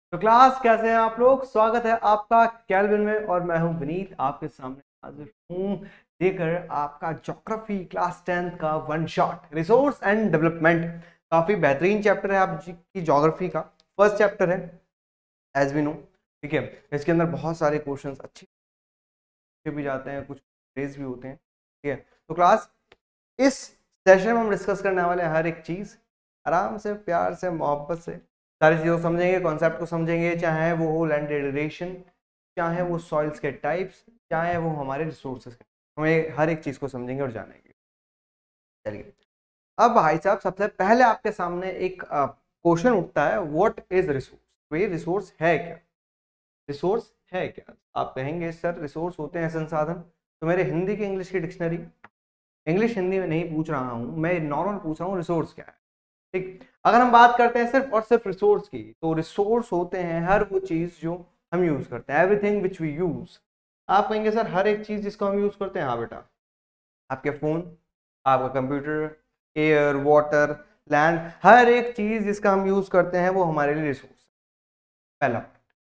तो क्लास कैसे हैं आप लोग। स्वागत है आपका कैल्विन में और मैं हूं विनीत आपके सामने हाजिर हूं देकर आपका ज्योग्राफी क्लास 10th का one shot resource and development. काफी बेहतरीन चैप्टर है आपकी ज्योग्राफी का फर्स्ट चैप्टर है एज वी नो। ठीक है, इसके अंदर बहुत सारे क्वेश्चंस अच्छे भी जाते हैं, कुछ रेज भी होते हैं। ठीक है, तो क्लास इस सेशन में हम डिस्कस करने वाले हैं हर एक चीज आराम से, प्यार से, मोहब्बत से सारी चीज़ों को समझेंगे, कॉन्सेप्ट को समझेंगे, चाहे वो हो लैंड एरिडेशन, चाहे वो सॉइल्स के टाइप्स, चाहे वो हमारे रिसोर्सेज के। हमें हर एक चीज़ को समझेंगे और जानेंगे। चलिए, अब भाई साहब सबसे पहले आपके सामने एक क्वेश्चन उठता है, व्हाट इज रिसोर्स। तो ये रिसोर्स है क्या? रिसोर्स है क्या? आप कहेंगे सर रिसोर्स होते हैं संसाधन। तो मेरे हिंदी की इंग्लिश की डिक्शनरी, इंग्लिश हिंदी में नहीं पूछ रहा हूँ मैं, नॉर्मल पूछ रहा हूँ रिसोर्स क्या है। ठीक, अगर हम बात करते हैं सिर्फ और सिर्फ रिसोर्स की, तो रिसोर्स होते हैं हर वो चीज जो हम यूज करते हैं, एवरीथिंग विच वी यूज। आप कहेंगे सर हर एक चीज जिसको हम यूज करते हैं। हाँ बेटा, आपके फोन, आपका कंप्यूटर, एयर, वाटर, लैंड, हर एक चीज जिसका हम यूज करते हैं वो हमारे लिए रिसोर्स है। पहला,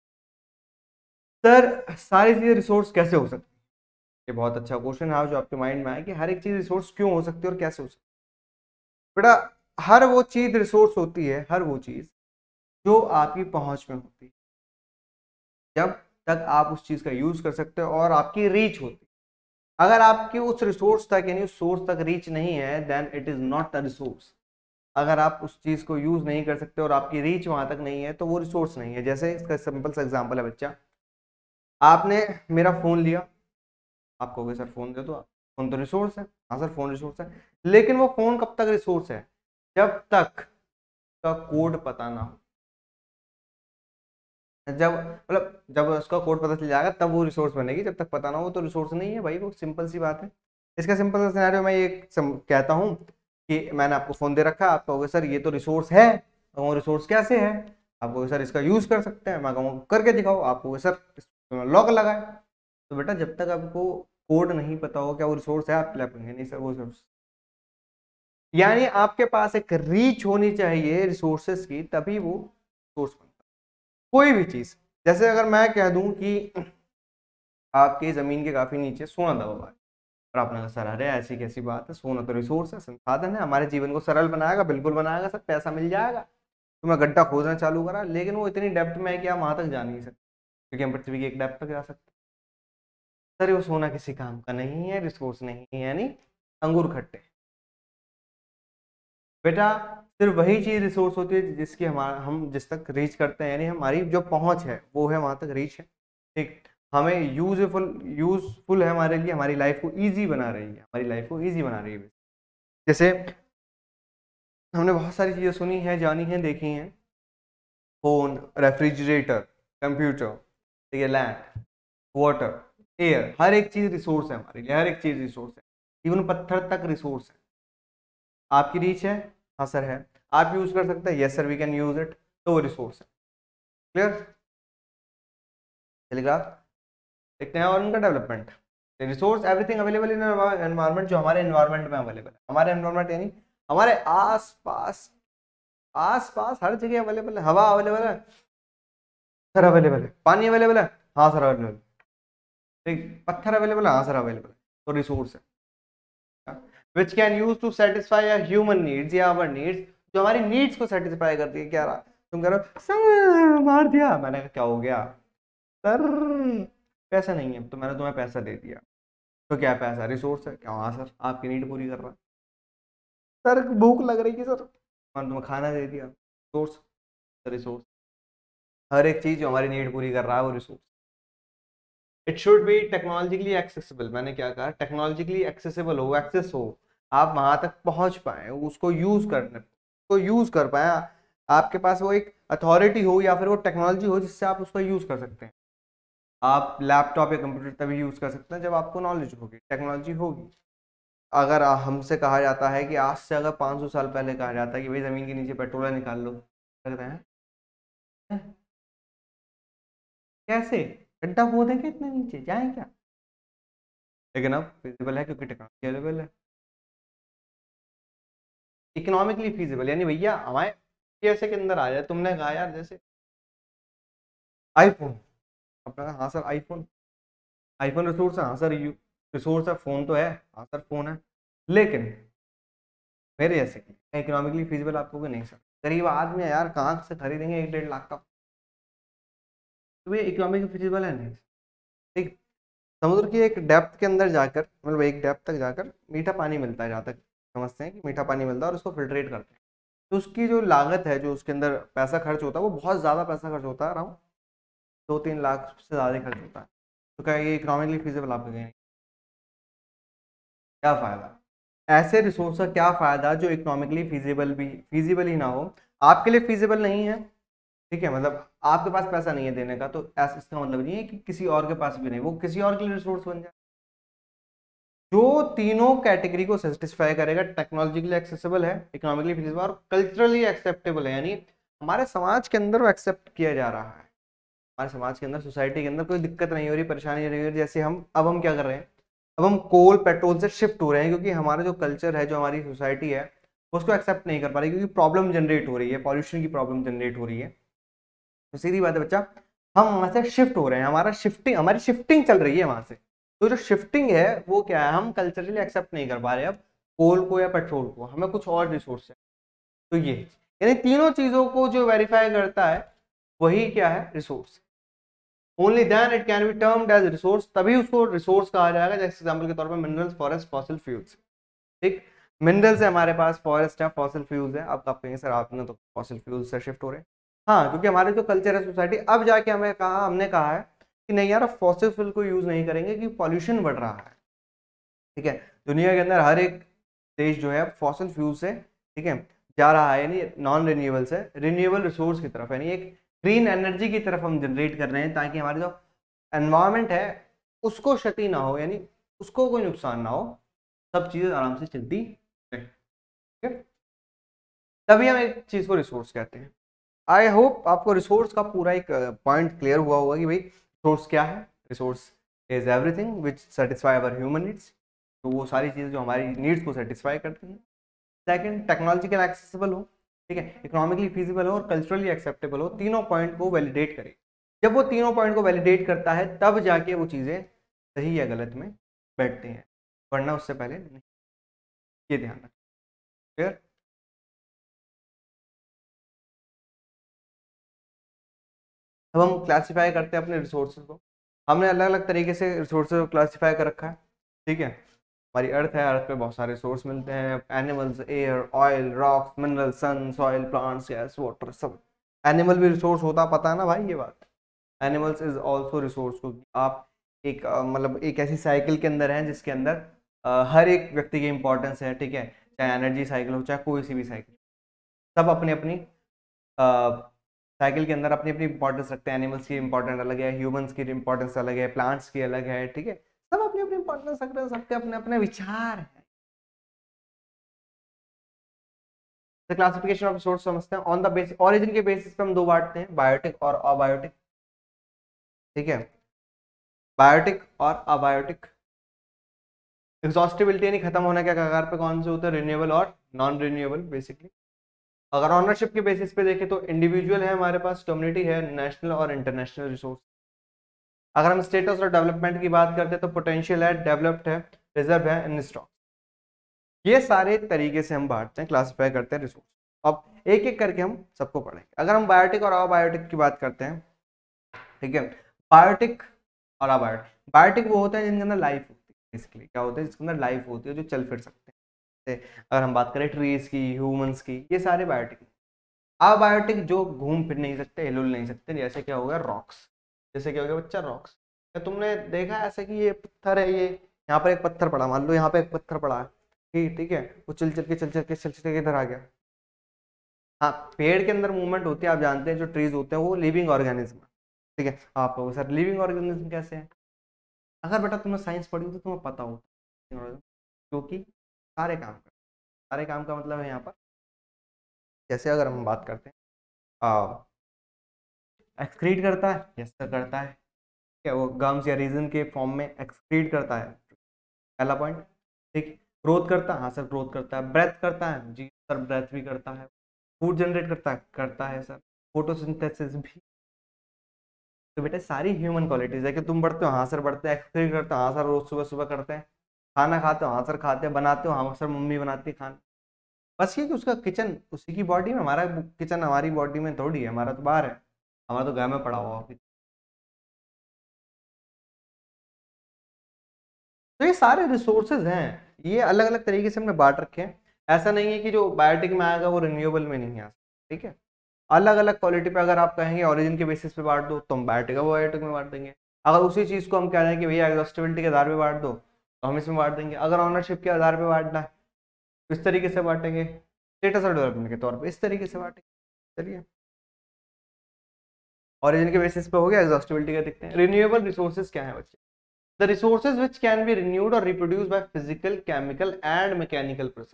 सर सारी चीजें रिसोर्स कैसे हो सकती है? ये बहुत अच्छा क्वेश्चन है जो आपके माइंड में आए कि हर एक चीज रिसोर्स क्यों हो सकती है और कैसे हो सकती है। बेटा, हर वो चीज रिसोर्स होती है, हर वो चीज जो आपकी पहुंच में होती है, जब तक आप उस चीज का यूज कर सकते हो और आपकी रीच होती है। अगर आपकी उस रिसोर्स तक यानी उस सोर्स तक रीच नहीं है, then it is not a resource. अगर आप उस चीज को यूज नहीं कर सकते और आपकी रीच वहां तक नहीं है तो वो रिसोर्स नहीं है। जैसे इसका सिंपल सा एग्जांपल है बच्चा, आपने मेरा फोन लिया, आप कहोगे सर फोन दे दो आप, फोन तो रिसोर्स है। हाँ सर फोन रिसोर्स है, लेकिन वो फोन कब तक रिसोर्स है? जब तक का कोड पता ना हो। जब मतलब जब उसका कोड पता चल जाएगा तब वो रिसोर्स बनेगी, जब तक पता ना हो तो रिसोर्स नहीं है भाई। वो सिंपल सी बात है। इसका सिंपल सा सिनेरियो मैं ये कहता हूँ कि मैंने आपको फोन दे रखा है, आप कहोगे सर ये तो रिसोर्स है। तो वो रिसोर्स कैसे है? आप कहोगे सर इसका यूज कर सकते हैं। मैं कहूँगा करके दिखाओ, आप कहोगे सर लॉक लगाए। तो बेटा जब तक आपको कोड नहीं पता हो क्या वो रिसोर्स है, आप कहेंगे नहीं सर वो रिसोर्स। यानी आपके पास एक रीच होनी चाहिए रिसोर्सेस की, तभी वो सोर्स बनता है कोई भी चीज। जैसे अगर मैं कह दूं कि आपके जमीन के काफी नीचे सोना दबा हुआ है, और आपने कहा सर अरे ऐसी कैसी बात है, सोना तो रिसोर्स है, संसाधन है, हमारे जीवन को सरल बनाएगा। बिल्कुल बनाएगा सर, पैसा मिल जाएगा। तो मैं गड्ढा खोदना चालू करा, लेकिन वो इतनी डेप्थ में है कि आप वहां तक जा नहीं सकते, क्योंकि हम पृथ्वी की एक डेप्थ तक जा सकते। सर वो सोना किसी काम का नहीं है, रिसोर्स नहीं है, यानी अंगूर खट्टे। बेटा सिर्फ वही चीज रिसोर्स होती है जिसकी हमारा हम जिस तक रीच करते हैं, यानी हमारी जो पहुंच है वो है, वहां तक रीच है। ठीक, हमें यूजफुल है हमारे लिए, हमारी लाइफ को इजी बना रही है, हमारी लाइफ को इजी बना रही है। जैसे हमने बहुत सारी चीजें सुनी है, जानी है, देखी हैं। फोन, रेफ्रिजरेटर, कंप्यूटर, ठीक है, लैंड, वाटर, एयर, हर एक चीज रिसोर्स है हमारे लिए, हर एक चीज रिसोर्स है। इवन पत्थर तक रिसोर्स है। आपकी रीच है? हाँ सर है। आप यूज कर सकते हैं? Yes sir we can use it. तो वो रिसोर्स है। क्लियर? टेलीग्राफ देखते हैं। और उनका development, resource everything available in environment, जो हमारे एनवायरनमेंट में अवेलेबल है। हमारे एनवायरनमेंट यानी हमारे आस पास, आस पास हर जगह अवेलेबल है। हवा अवेलेबल है सर, अवेलेबल है। पानी अवेलेबल है, हाँ सर अवेलेबल। ठीक, पत्थर अवेलेबल है, हाँ सर अवेलेबल है। तो रिसोर्स है which can use to satisfy human needs या अवर नीड्स, जो हमारी नीड्स को सेटिस्फाई करती है। क्या रहा, तुम कह रहे हो सर मार दिया, मैंने कहा क्या हो गया सर? पैसा नहीं है तो मैंने तुम्हें पैसा दे दिया, तो क्या पैसा रिसोर्स है क्या? हाँ सर आपकी नीड पूरी कर रहा है। सर भूख लग रही थी सर, मैंने तुम्हें खाना दे दिया, सोर्स, रिसोर्स। हर एक चीज जो हमारी नीड पूरी कर रहा है वो resource. It should be technologically accessible. मैंने क्या कहा? टेक्नोलॉजिकली एक्सेसिबल हो, एक्सेस हो, आप वहां तक पहुंच पाए, उसको यूज करने को यूज कर पाए। आपके पास वो एक अथॉरिटी हो या फिर वो टेक्नोलॉजी हो जिससे आप उसको यूज कर सकते हैं। आप लैपटॉप या कंप्यूटर तभी यूज कर सकते हैं जब आपको नॉलेज होगी, टेक्नोलॉजी होगी। अगर हमसे कहा जाता है कि आज से अगर 500 साल पहले कहा जाता है कि भाई जमीन के नीचे पेट्रोल निकाल लो, लगता है कैसे, गड्ढा खोदेंगे इतने नीचे जाए क्या? लेकिन अब फिजिबल है क्योंकि टेक्नोलॉजी अवेलेबल है। इकोनॉमिकली फीजिबल यानी भैया हमारे पैसे के अंदर आ जाए। तुमने कहा यार जैसे आईफोन, अपना हाँ सर आईफोन, आईफोन रिसोर्स है, हाँ सर रिसोर्स है, फोन तो है, हाँ सर फोन है, लेकिन मेरे जैसे इकोनॉमिकली फिजिबल आपको भी नहीं सर, गरीब आदमी है यार, कहाँ से खरीदेंगे 1-1.5 लाख का, तो ये इकोनॉमिकली फिजिबल है नहीं। ठीक, समुद्र की एक डेप्थ के अंदर जाकर, मतलब एक डेप्थ तक जाकर मीठा पानी मिलता है, जहाँ तक समझते हैं कि मीठा पानी मिलता है और उसको फिल्ट्रेट करते हैं, तो उसकी जो लागत है, जो उसके अंदर पैसा खर्च होता है, वो बहुत ज़्यादा पैसा खर्च होता है, अराउंड 2-3 लाख से ज़्यादा खर्च होता है। तो क्या ये इकोनॉमिकली फिजिबल आप कहेंगे? क्या फ़ायदा, ऐसे रिसोर्स का क्या फ़ायदा जो इकोनॉमिकली फिजिबल ही ना हो, आपके लिए फिजिबल नहीं है, ठीक है, मतलब आपके पास पैसा नहीं है देने का, तो ऐसा इसका मतलब नहीं है कि किसी और के पास भी नहीं, वो किसी और के लिए रिसोर्स बन जाए। जो तीनों कैटेगरी को सेटिस्फाई करेगा, टेक्नोलॉजिकली एक्सेसिबल है, इकोनॉमिकली फिजिबल और कल्चरली एक्सेप्टेबल है, यानी हमारे समाज के अंदर वो एक्सेप्ट किया जा रहा है, हमारे समाज के अंदर, सोसाइटी के अंदर कोई दिक्कत नहीं हो रही, परेशानी नहीं हो रही। जैसे हम अब हम क्या कर रहे हैं, अब हम कोल पेट्रोल से शिफ्ट हो रहे हैं, क्योंकि हमारा जो कल्चर है, जो हमारी सोसाइटी है, उसको एक्सेप्ट नहीं कर पा रही, क्योंकि प्रॉब्लम जनरेट हो रही है, पॉल्यूशन की प्रॉब्लम जनरेट हो रही है। तो सीधी बात है बच्चा, हम वहां से शिफ्ट हो रहे हैं, हमारी शिफ्टिंग चल रही है वहां से। तो जो शिफ्टिंग है वो क्या है, हम कल्चरली एक्सेप्ट नहीं कर पा रहे अब कोल को या पेट्रोल को, हमें कुछ और रिसोर्स है। तो ये यानी तीनों चीजों को जो वेरीफाई करता है वही क्या है, resource. Only then it can be termed as resource, तभी उसको रिसोर्स कहा जाएगा। जैसे एग्जांपल के तौर पर मिनरल्स, फॉरेस्ट, फॉसिल फ्यूल्स। ठीक, मिनरल्स है हमारे पास, फॉरेस्ट है, फॉसिल फ्यूल्स है। अब आप कहेंगे सर आपने तो फॉसिल फ्यूल्स से शिफ्ट हो रहे हैं। हाँ, क्योंकि हमारे जो कल्चर है, सोसाइटी, अब जाके हमने कहा है कि नहीं यार, फॉसिल फ्यूल को यूज नहीं करेंगे क्योंकि पॉल्यूशन बढ़ रहा है। ठीक है, दुनिया के अंदर हर एक देश जो है फॉसिल फ्यूल से, ठीक है, जा रहा है, यानी नॉन रिन्यूएबल से रिन्यूएबल रिसोर्स की तरफ, यानी एक ग्रीन एनर्जी की तरफ हम जनरेट कर रहे हैं, ताकि हमारे जो एनवायरमेंट है उसको क्षति ना हो, यानी उसको कोई नुकसान ना हो, सब चीजें आराम से चलती रहे। ठीक है, तभी हम एक चीज को रिसोर्स कहते हैं। आई होप आपको रिसोर्स का पूरा एक पॉइंट क्लियर हुआ होगा कि भाई रिसोर्स क्या है। Resource is everything which satisfy our human needs, तो वो सारी चीज़ें जो हमारी नीड्स को सेटिस्फाई करती हैं। सेकंड, टेक्नोलॉजिकल एक्सेसिबल हो, ठीक है, इकोनॉमिकली फिजिबल हो और कल्चरली एक्सेप्टेबल हो, तीनों पॉइंट को वैलिडेट करे। जब वो तीनों पॉइंट को वैलिडेट करता है तब जाके वो चीज़ें सही या गलत में बैठती हैं, वरना उससे पहले नहीं। ये ध्यान रखें। क्लियर? अब हम क्लासीफाई करते हैं अपने रिसोर्सेज को, हमने अलग अलग तरीके से रिसोर्सेज को क्लासीफाई कर रखा है। ठीक है, हमारी अर्थ है, अर्थ पे बहुत सारे रिसोर्स मिलते हैं, animals, air, oil, rocks, mineral, sun, soil, plants, gas, water, सब। एनिमल भी रिसोर्स होता, पता है ना भाई ये बात। एनिमल्स इज ऑल्सो रिसोर्स, क्योंकि आप एक मतलब एक ऐसी साइकिल के अंदर हैं जिसके अंदर हर एक व्यक्ति की इंपॉर्टेंस है। ठीक है, चाहे एनर्जी साइकिल हो, चाहे कोई सी भी साइकिल, सब अपनी अपनी साइकिल के अंदर अपनी अपनी इंपॉर्टेंस रखते हैं। एनिमल्स की इंपॉर्टेंस अलग है, ह्यूमंस की इंपॉर्टेंस अलग है, प्लांट्स की अलग है। ठीक है, सब अपनी अपनी इंपॉर्टेंस रखते हैं, सबके अपने अपने विचार हैं। तो क्लासिफिकेशन ऑफ रिसोर्स समझते हैं। ऑन द बेसिस, ओरिजिन के बेसिस पे हम दो बांटते हैं, बायोटिक और अबायोटिक। ठीक है, बायोटिक और अबायोटिक। एग्जॉस्टिबिलिटी यानी खत्म होने के कगार पे कौन से होते हैं, रिन्यूएबल और नॉन रिन्यूएबल बेसिकली। अगर ऑनरशिप के बेसिस पे देखें तो इंडिविजुअल है हमारे पास, कम्युनिटी है, नेशनल और इंटरनेशनल रिसोर्स। अगर हम स्टेटस और डेवलपमेंट की बात करते हैं तो पोटेंशियल है, डेवलप्ड है, रिजर्व है, इन स्टॉक। ये सारे तरीके से हम बांटते हैं, क्लासिफाई करते हैं रिसोर्स। अब एक एक करके हम सबको पढ़ेंगे। अगर हम बायोटिक और अबायोटिक की बात करते हैं, ठीक है, बायोटिक और अबायोटिक। बायोटिक वो होता है जिनके अंदर लाइफ होती है, बेसिकली क्या होता है, जिसके अंदर लाइफ होती है, जो चल फिर सकते हैं। अगर हम बात करें ट्रीज की, ह्यूमंस की, ये सारे बायोटिक। अबायोटिक जो घूम फिर नहीं सकते, हिलुल नहीं सकते, जैसे क्या हो गया, रॉक्स। जैसे क्या हो गया बच्चा, रॉक्स। क्या तुमने देखा है ऐसे कि ये पत्थर है, ये यहाँ पर एक पत्थर पड़ा, मान लो यहाँ पे एक पत्थर पड़ा है, ठीक ठीक है, वो चल चल के इधर आ गया। हाँ, पेड़ के अंदर मूवमेंट होती है, आप जानते हैं जो ट्रीज होते हैं वो लिविंग ऑर्गेनिज्म। ठीक है, आप कहोगे सर लिविंग ऑर्गेनिज्म कैसे है। अगर बेटा तुमने साइंस पढ़ी हो तो तुम्हें पता हो, क्योंकि सारे काम कर, सारे काम का मतलब है यहाँ पर, जैसे अगर हम बात करते हैं, एक्सक्रीट करता है, यस सर करता है। क्या वो गम्स या रीजन के फॉर्म में एक्सक्रीट करता है, पहला पॉइंट। ठीक, ग्रोथ करता है, हाँ सर ग्रोथ करता है। ब्रेथ करता है, जी सर ब्रेथ भी करता है। फूड जनरेट करता है सर। फोटोसिंथेसिस भी तो बेटा सारी ह्यूमन क्वालिटीज है कि तुम बढ़ते हो हाँ सर बढ़ते हैं, एक्सरसाइज करते हो हाँ सर रोज सुबह सुबह करते हैं, खाना खाते हो हाँ सर खाते हैं, बनाते हो हाँ सर मम्मी बनाती है खाना। बस ये कि उसका किचन उसी की बॉडी में, हमारा किचन हमारी बॉडी में थोड़ी है, हमारा तो बाहर है, हमारा तो घर में पड़ा हुआ है। तो ये सारे रिसोर्सेज हैं, ये अलग अलग तरीके से हमने बांट रखे हैं। ऐसा नहीं है कि जो बायोटिक में आएगा वो रिन्यूएबल में नहीं आ सकता, ठीक है। अलग अलग क्वालिटी पे अगर आप कहेंगे ओरिजिन के बेसिस पे बांट दो तो हम बायोटिक का बायोटिक में बांट देंगे। अगर उसी चीज को हम कह रहे हैं कि भैया एग्जॉस्टिबिलिटी के आधार पे बांट दो तो हम इसमें बांट देंगे। अगर ऑनरशिप के आधार पे बांटना है तो इस तरीके से बांटेंगे, स्टेटस और डेवलपमेंट के तौर पर इस तरीके से बांटेंगे। चलिए, ओरिजिन के बेसिस पे हो गया, एग्जॉस्टिबिलिटी का देखते हैं। रिन्यूएबल रिसोर्सेज क्या है बच्चे? The resources which can be renewed और reproduce by physical chemical and mechanical process.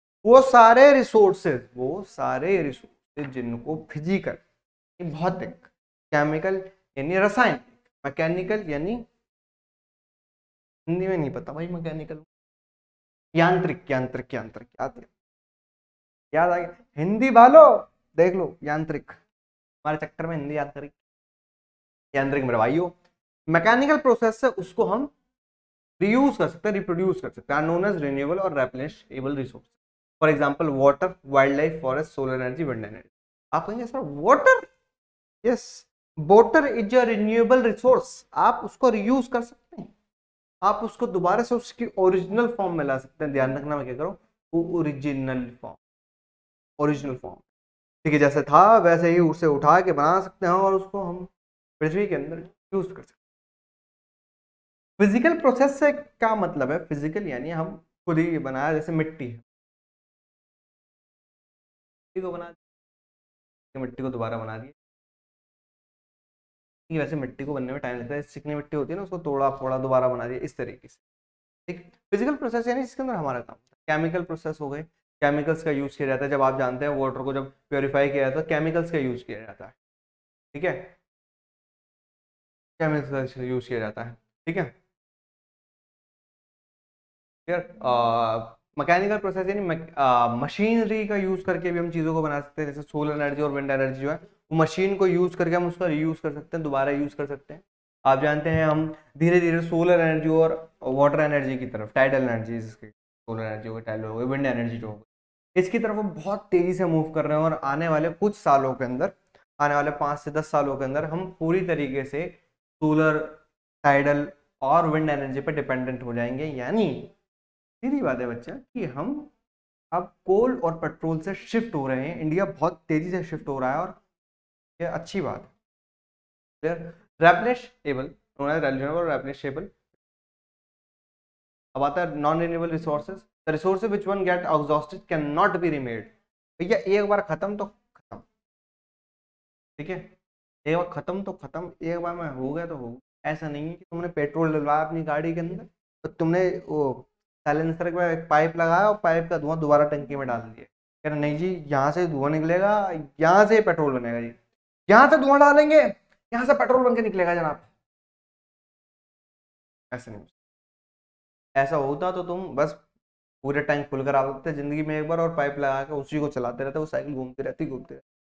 वो सारे रिसोर्सेज जिनको फिजिकल भौतिक, केमिकल यानी रसायन, मैकेनिकल यानी हिंदी में नहीं पता भाई, मैकेनिकल यांत्रिक, यांत्रिक यांत्रिक याद आ गया हिंदी वालों, देख लो यांत्रिक, हमारे चक्कर में हिंदी यांत्रिक, यांत्रिक मेरे भाइयों। मैकेनिकल प्रोसेस से उसको हम रीयूज कर सकते हैं, रिप्रोड्यूस कर सकते हैं, नोन एज रिन्यूएबल और replenishable resource. For example water, wildlife, forest, solar energy, wind energy. आप कहेंगे sir water, yes, water is a renewable resource, आप उसको रीयूज कर सकते हैं, आप उसको दोबारा से उसकी ओरिजिनल फॉर्म में ला सकते हैं। ध्यान रखना मैं क्या करूं, वो ओरिजिनल फॉर्म, ओरिजिनल फॉर्म, ठीक है, जैसे था वैसे ही उसे उठा के बना सकते हैं और उसको हम पृथ्वी के अंदर यूज कर सकते हैं। फिजिकल प्रोसेस से क्या मतलब है? फिजिकल यानी हम खुद ही बनाया, जैसे मिट्टी है, मिट्टी को बना दिया, मिट्टी को दोबारा बना दिया। वैसे मिट्टी को बनने में टाइम लगता है, चिकनी मिट्टी होती है ना, उसको तोड़ा फोड़ा दोबारा बना दिया, इस तरीके से। ठीक, फिजिकल प्रोसेस यानी जिसके अंदर हमारा काम। केमिकल प्रोसेस हो गए, केमिकल्स का यूज किया जाता है, जब आप जानते हैं वाटर को जब प्योरीफाई किया जाता है केमिकल्स का यूज किया जाता है, ठीक है, केमिकल्स का यूज किया जाता है, ठीक है। फिर मैकेनिकल प्रोसेस यानी मशीनरी का यूज करके भी हम चीज़ों को बना सकते हैं, जैसे सोलर एनर्जी और विंड एनर्जी जो है वो मशीन को यूज करके हम उसका रीयूज कर सकते हैं, दोबारा यूज कर सकते हैं। आप जानते हैं हम धीरे धीरे सोलर एनर्जी और वाटर एनर्जी की तरफ, टाइडल एनर्जी, सोलर एनर्जी हो गई, टाइडल हो गई, विंड एनर्जी जो हो गई, इसकी तरफ हम बहुत तेजी से मूव कर रहे हैं और आने वाले कुछ सालों के अंदर, आने वाले 5 से 10 सालों के अंदर हम पूरी तरीके से सोलर, टाइडल और विंड एनर्जी पर डिपेंडेंट हो जाएंगे। यानी सीधी बात है बच्चा कि हम अब कोल और पेट्रोल से शिफ्ट हो रहे हैं, इंडिया बहुत तेजी से शिफ्ट हो रहा है और ये अच्छी बात है। रेप्लेनिशेबल, रेप्लेनिशेबल। अब आता है non renewable resources. The resources which one get exhausted can not be remade. भैया एक बार खत्म तो खत्म, ठीक है, एक बार खत्म तो खत्म, एक बार में हो गया तो हो गया। ऐसा नहीं है कि तुमने पेट्रोल डलवाया अपनी गाड़ी के अंदर तो तुमने वो साइलेंसर में एक पाइप लगाया और पाइप का धुआं दोबारा टंकी में डाल दिया, कह रहे नहीं जी यहाँ से धुआं निकलेगा, यहाँ से पेट्रोल बनेगा जी, यहाँ से धुआं डालेंगे यहाँ से पेट्रोल बन के निकलेगा जनाब। ऐसा नहीं, ऐसा होता तो तुम बस पूरे टैंक फुल करा देते जिंदगी में एक बार और पाइप लगा के उसी को चलाते रहते, वो साइकिल घूमती रहती घूमती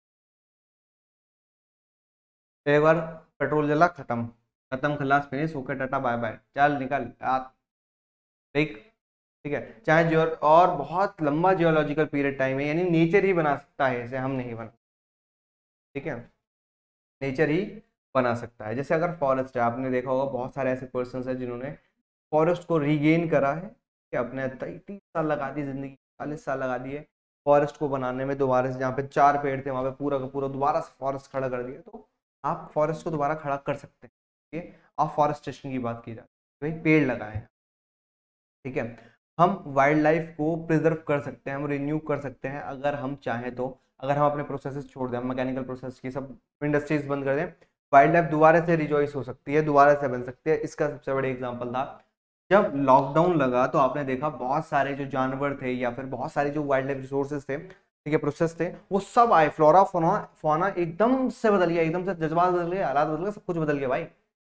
रहती। एक बार पेट्रोल जला खत्म, खत्म खलास finish, okay Tata bye bye, चल निकल ठीक, ठीक है। चाहे जियो और बहुत लंबा जियोलॉजिकल पीरियड टाइम है, यानी नेचर ही बना सकता है इसे, हम नहीं बना, ठीक है, नेचर ही बना सकता है। जैसे अगर फॉरेस्ट है, आपने देखा होगा बहुत सारे ऐसे पर्सन हैं जिन्होंने फॉरेस्ट को रीगेन करा है, कि अपने 30 साल लगा दी, जिंदगी 40 साल लगा दिए फॉरेस्ट को बनाने में, दोबारा से जहाँ पे 4 पेड़ थे वहां पे पूरा का पूरा दोबारा से फॉरेस्ट खड़ा कर दिया। तो आप फॉरेस्ट को दोबारा खड़ा कर सकते हैं, ठीक है। आप फॉरेस्टेशन की बात की जाती है, भाई पेड़ लगाए हैं, ठीक है। हम वाइल्ड लाइफ को प्रिजर्व कर सकते हैं, हम रिन्यू कर सकते हैं अगर हम चाहें तो। अगर हम अपने प्रोसेसेस छोड़ दें, मैकेनिकल प्रोसेस की सब इंडस्ट्रीज बंद कर दें, वाइल्ड लाइफ दोबारा से रिजॉइस हो सकती है, दोबारा से बन सकती है। इसका सबसे बड़ा एग्जांपल था जब लॉकडाउन लगा तो आपने देखा बहुत सारे जो जानवर थे या फिर बहुत सारे जो वाइल्ड लाइफ रिसोर्सेज थे, ठीक है, प्रोसेस थे, वो सब आए, फ्लोरा फोना फौना एकदम से बदल गया, एकदम से जज्बात बदल गए, हालात बदल गए, सब कुछ बदल गया भाई,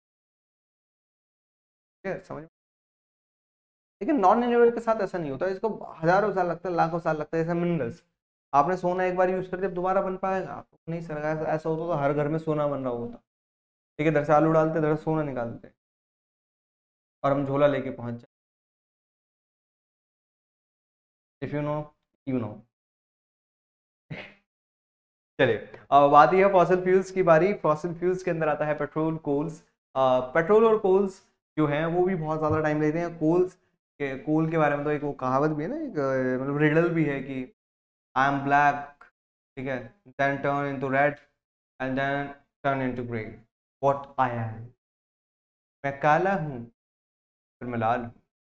ठीक है, समझ। लेकिन नॉन रिन्यूएबल के साथ ऐसा नहीं होता, इसको हजारों साल लगता है, लाखों साल लगता है। जैसे मिनरल्स, आपने सोना एक बार यूज कर दिया दोबारा बन पाएगा? नहीं सर, ऐसा होता तो हर घर में सोना बन रहा होता, ठीक है, इधर से आलू डालते, इधर से सोना निकालते, और हम झोला लेके पहुंच जाए। If you know, you know. चलिए, अब आती है फॉसिल फ्यूल्स की बारी। फॉसिल फ्यूल्स के अंदर आता है पेट्रोल, कोल्स। पेट्रोल और कोल्स जो हैं वो भी बहुत ज़्यादा टाइम लेते हैं। कोल के बारे में तो एक वो कहावत भी है ना, एक मतलब रिडल भी है कि आई एम ब्लैक, ठीक है, then turn into red and then turn into grey, what I am. मैं काला हूँ, फिर मैं लाल हूँ,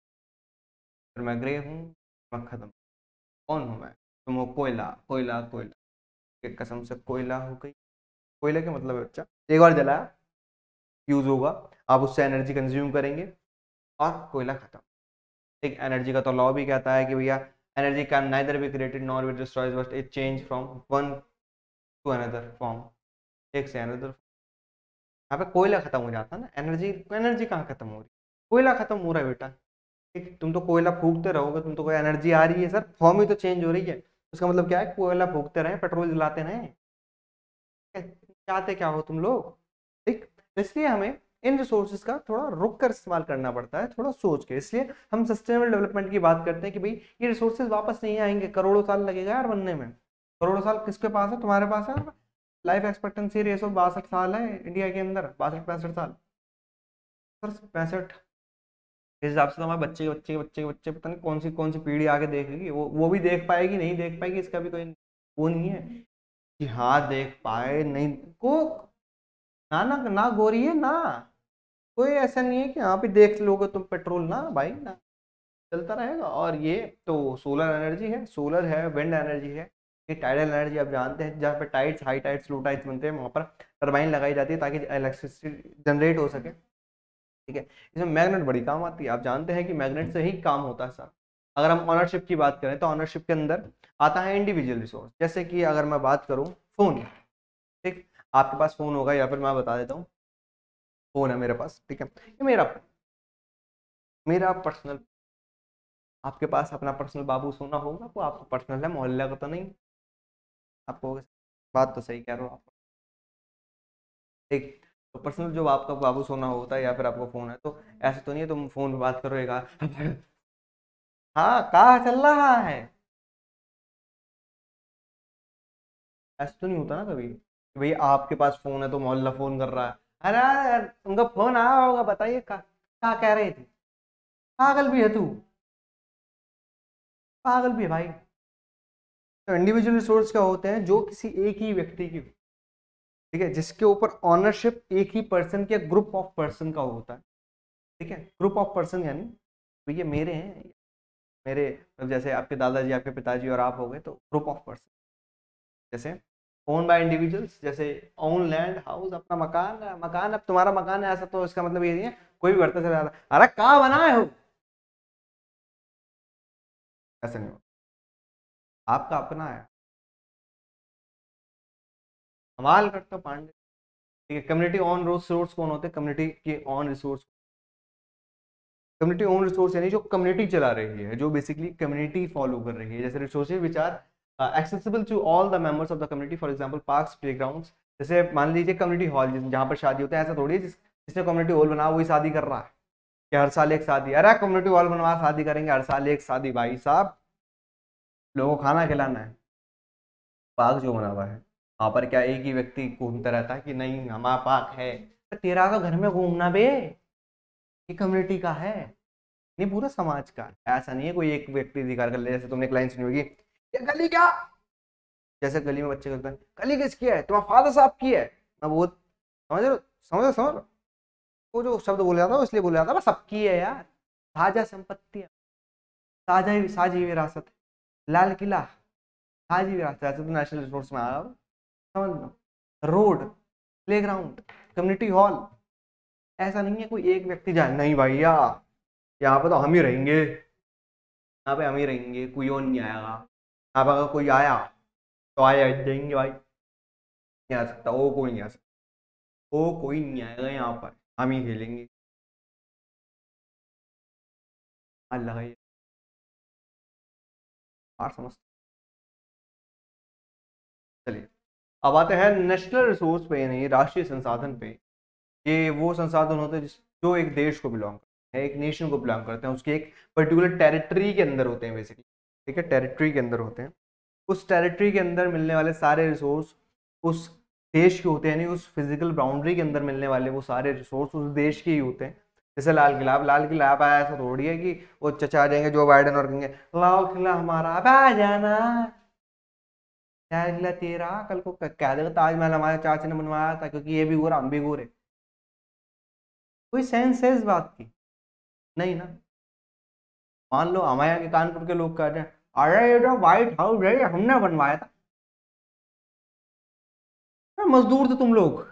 फिर मैं ग्रे हूँ, मैं खत्म। कौन हूँ मैं? तुम हो कोयला, कोयला, कोयला। एक कसम से कोयला हो गई। कोयला का मतलब है बच्चा, एक बार जलाया, यूज होगा, आप उससे एनर्जी कंज्यूम करेंगे और कोयला खत्म। एक एनर्जी का तो लॉ भी कहता है कि भैया energy can neither be created nor be destroyed but it change from one to another form, एक से अनदर। यहाँ पे कोयला खत्म हो जाता है ना, एनर्जी, एनर्जी कहाँ खत्म हो रही? कोयला खत्म हो रहा है बेटा। ठीक, तुम तो कोयला फूकते रहोगे, तुम तो कोई एनर्जी आ रही है सर, फॉर्म ही तो चेंज हो रही है। उसका मतलब क्या है? कोयला फूकते रहे, पेट्रोल जलाते रहे, चाहते क्या हो तुम लोग? ठीक, इसलिए हमें इन रिसोर्सेज का थोड़ा रुक कर इस्तेमाल करना पड़ता है, थोड़ा सोच के। इसलिए हम सस्टेनेबल डेवलपमेंट की बात करते हैं कि भाई ये रिसोर्सेज वापस नहीं आएंगे, करोड़ों साल लगेगा यार बनने में। करोड़ों साल किसके पास है? तुम्हारे पास है। लाइफ एक्सपेक्टेंसी रेस ऑफ 62 साल है इंडिया के अंदर, 62 65 साल। सर 65, इस हिसाब से तो हमारे बच्चे के बच्चे के बच्चे के बच्चे पता नहीं कौन सी पीढ़ी आगे देखेगी, वो भी देख पाएगी नहीं देख पाएगी, इसका भी कोई वो नहीं है कि हाँ देख पाए नहीं को। ना ना ना गोरी है ना, कोई ऐसा नहीं है कि यहाँ पे देख लोगे तुम पेट्रोल, ना भाई ना, चलता रहेगा। और ये तो सोलर एनर्जी है, सोलर है, विंड एनर्जी है, ये टाइडल एनर्जी आप जानते हैं, जहाँ पे tides, high tides, low tides बनते हैं वहाँ पर टरबाइन लगाई जाती है ताकि इलेक्ट्रिसिटी जनरेट हो सके। ठीक है, इसमें मैग्नेट बड़ी काम आती है, आप जानते हैं कि मैग्नेट से ही काम होता है सर। अगर हम ऑनरशिप की बात करें तो ऑनरशिप के अंदर आता है इंडिविजुअल रिसोर्स। जैसे कि अगर मैं बात करूँ फोन, ठीक, आपके पास फोन होगा, या फिर मैं बता देता हूँ, फोन है मेरे पास, ठीक है, ये मेरा मेरा पर्सनल। आपके पास अपना पर्सनल बाबू सोना होगा, वो आपका पर्सनल है, मोहल्ले का तो नहीं। आपको बात तो सही कह रहे हो आप। एक तो पर्सनल जो आपका बाबू सोना होता है या फिर आपका फोन है, तो ऐसे तो नहीं है तुम फोन पे बात करोगा हाँ कहाँ चल रहा है, ऐसा तो नहीं होता ना कभी कि भाई आपके पास फोन है तो मोहल्ला फोन कर रहा है, अरे यार उनका फोन आया होगा, बताइए क्या कह रहे थे। पागल भी है तू, पागल भी है भाई। तो इंडिविजुअल रिसोर्स क्या होते हैं? जो किसी एक ही व्यक्ति की, ठीक है, जिसके ऊपर ऑनरशिप एक ही पर्सन के, ग्रुप ऑफ पर्सन का होता है। ठीक है, ग्रुप ऑफ पर्सन यानी भैया मेरे हैं, मेरे मतलब जैसे आपके दादाजी, आपके पिताजी और आप हो गए, तो ग्रुप ऑफ पर्सन। जैसे ओन बाय इंडिविजुअल्स, जैसे ओन लैंड हाउस, अपना मकान है, मकान अब तुम्हारा मकान है ऐसा, तो इसका मतलब ये नहीं है कोई भी बढ़ता चला जाता अरे कहाँ बनाए हो, ऐसा नहीं हो। आपका अपना है, कमाल करता पांडे। ठीक है, कम्युनिटी ऑन रिसोर्स कौन होते हैं? कम्युनिटी के own resource. Community own resource यानी जो कम्युनिटी चला रही है, जो बेसिकली कम्युनिटी फॉलो कर रही है, जैसे resources which are accessible to all the members of the community, for example parks, playgrounds. जैसे मान लीजिए कम्युनिटी हॉल जहाँ पर शादी होता है, ऐसा थोड़ी है जिसने कम्युनिटी हॉल बना वही शादी कर रहा है कि हर साल एक शादी, अरे कम्युनिटी हॉल बनवा शादी करेंगे, हर साल एक शादी भाई साहब, लोगों को खाना खिलाना है। पार्क जो बना हुआ है वहां पर क्या एक ही व्यक्ति घूमता रहता है कि नहीं हमारा पार्क है? तो तेरा तो घर में घूमना बे, ये कम्युनिटी का है, नहीं पूरा समाज का। ऐसा नहीं है कोई एक व्यक्ति अधिकार कर ले। जैसे तुमने एक लाइन सुनी होगी, ये गली क्या, जैसे गली में बच्चे करते हैं, गली किसकी है? तुम्हारा फादर साहब की है ना, वो समझ रहे हो, समझ रहे हो? वो जो शब्द बोला जाता है इसलिए बोला जाता है, बस सबकी है यार, साझा संपत्ति है, साझा साझी विरासत है। लाल किला साझी विरासत है, ऐसे तो नेशनल रिसोर्स में आ रहा, समझ लो। रोड, प्लेग्राउंड, कम्युनिटी हॉल, ऐसा नहीं है कोई एक व्यक्ति जाए, नहीं भैया यहाँ पे तो हम ही रहेंगे, यहाँ पे हम ही रहेंगे, कोई और नहीं आएगा। यहाँ पे अगर कोई आया तो आया जाएंगे भाई, नहीं आ सकता, वो कोई नहीं आ सकता, वो कोई नहीं आएगा यहाँ पर, हम ही खेलेंगे। अल्लाह है बात समझ। चलिए, अब आते हैं नेशनल रिसोर्स पे यानी राष्ट्रीय संसाधन पे। ये वो संसाधन होते हैं जो एक देश को बिलोंग करते हैं, एक नेशन को बिलोंग करते हैं, उसकी एक पर्टिकुलर टेरिटरी के अंदर होते हैं बेसिकली, ठीक है, टेरिटरी के अंदर होते हैं। उस टेरिटरी के अंदर मिलने वाले सारे रिसोर्स उस देश के होते हैं, यानी उस फिजिकल बाउंड्री के अंदर मिलने वाले वो सारे रिसोर्स उस देश के ही होते हैं। जैसे लाल किला, अब लाल किला आप आया ऐसा थोड़ी है कि वो चचा आ जाएंगे जो बाइडेन और कहेंगे लाल किला हमारा, अब आ जाना, लाल किला तेरा, कल को कह देगा ताजमहल हमारे चाचा ने बनवाया था क्योंकि ये भी गोरा हम भी गोरे। कोई सेंस है इस बात की? नहीं ना। मान लो हमारे यहाँ के कानपुर के लोग कहते हैं अरे ये जो व्हाइट हाउस है ये हमने बनवाया था, मजदूर थे तुम लोग।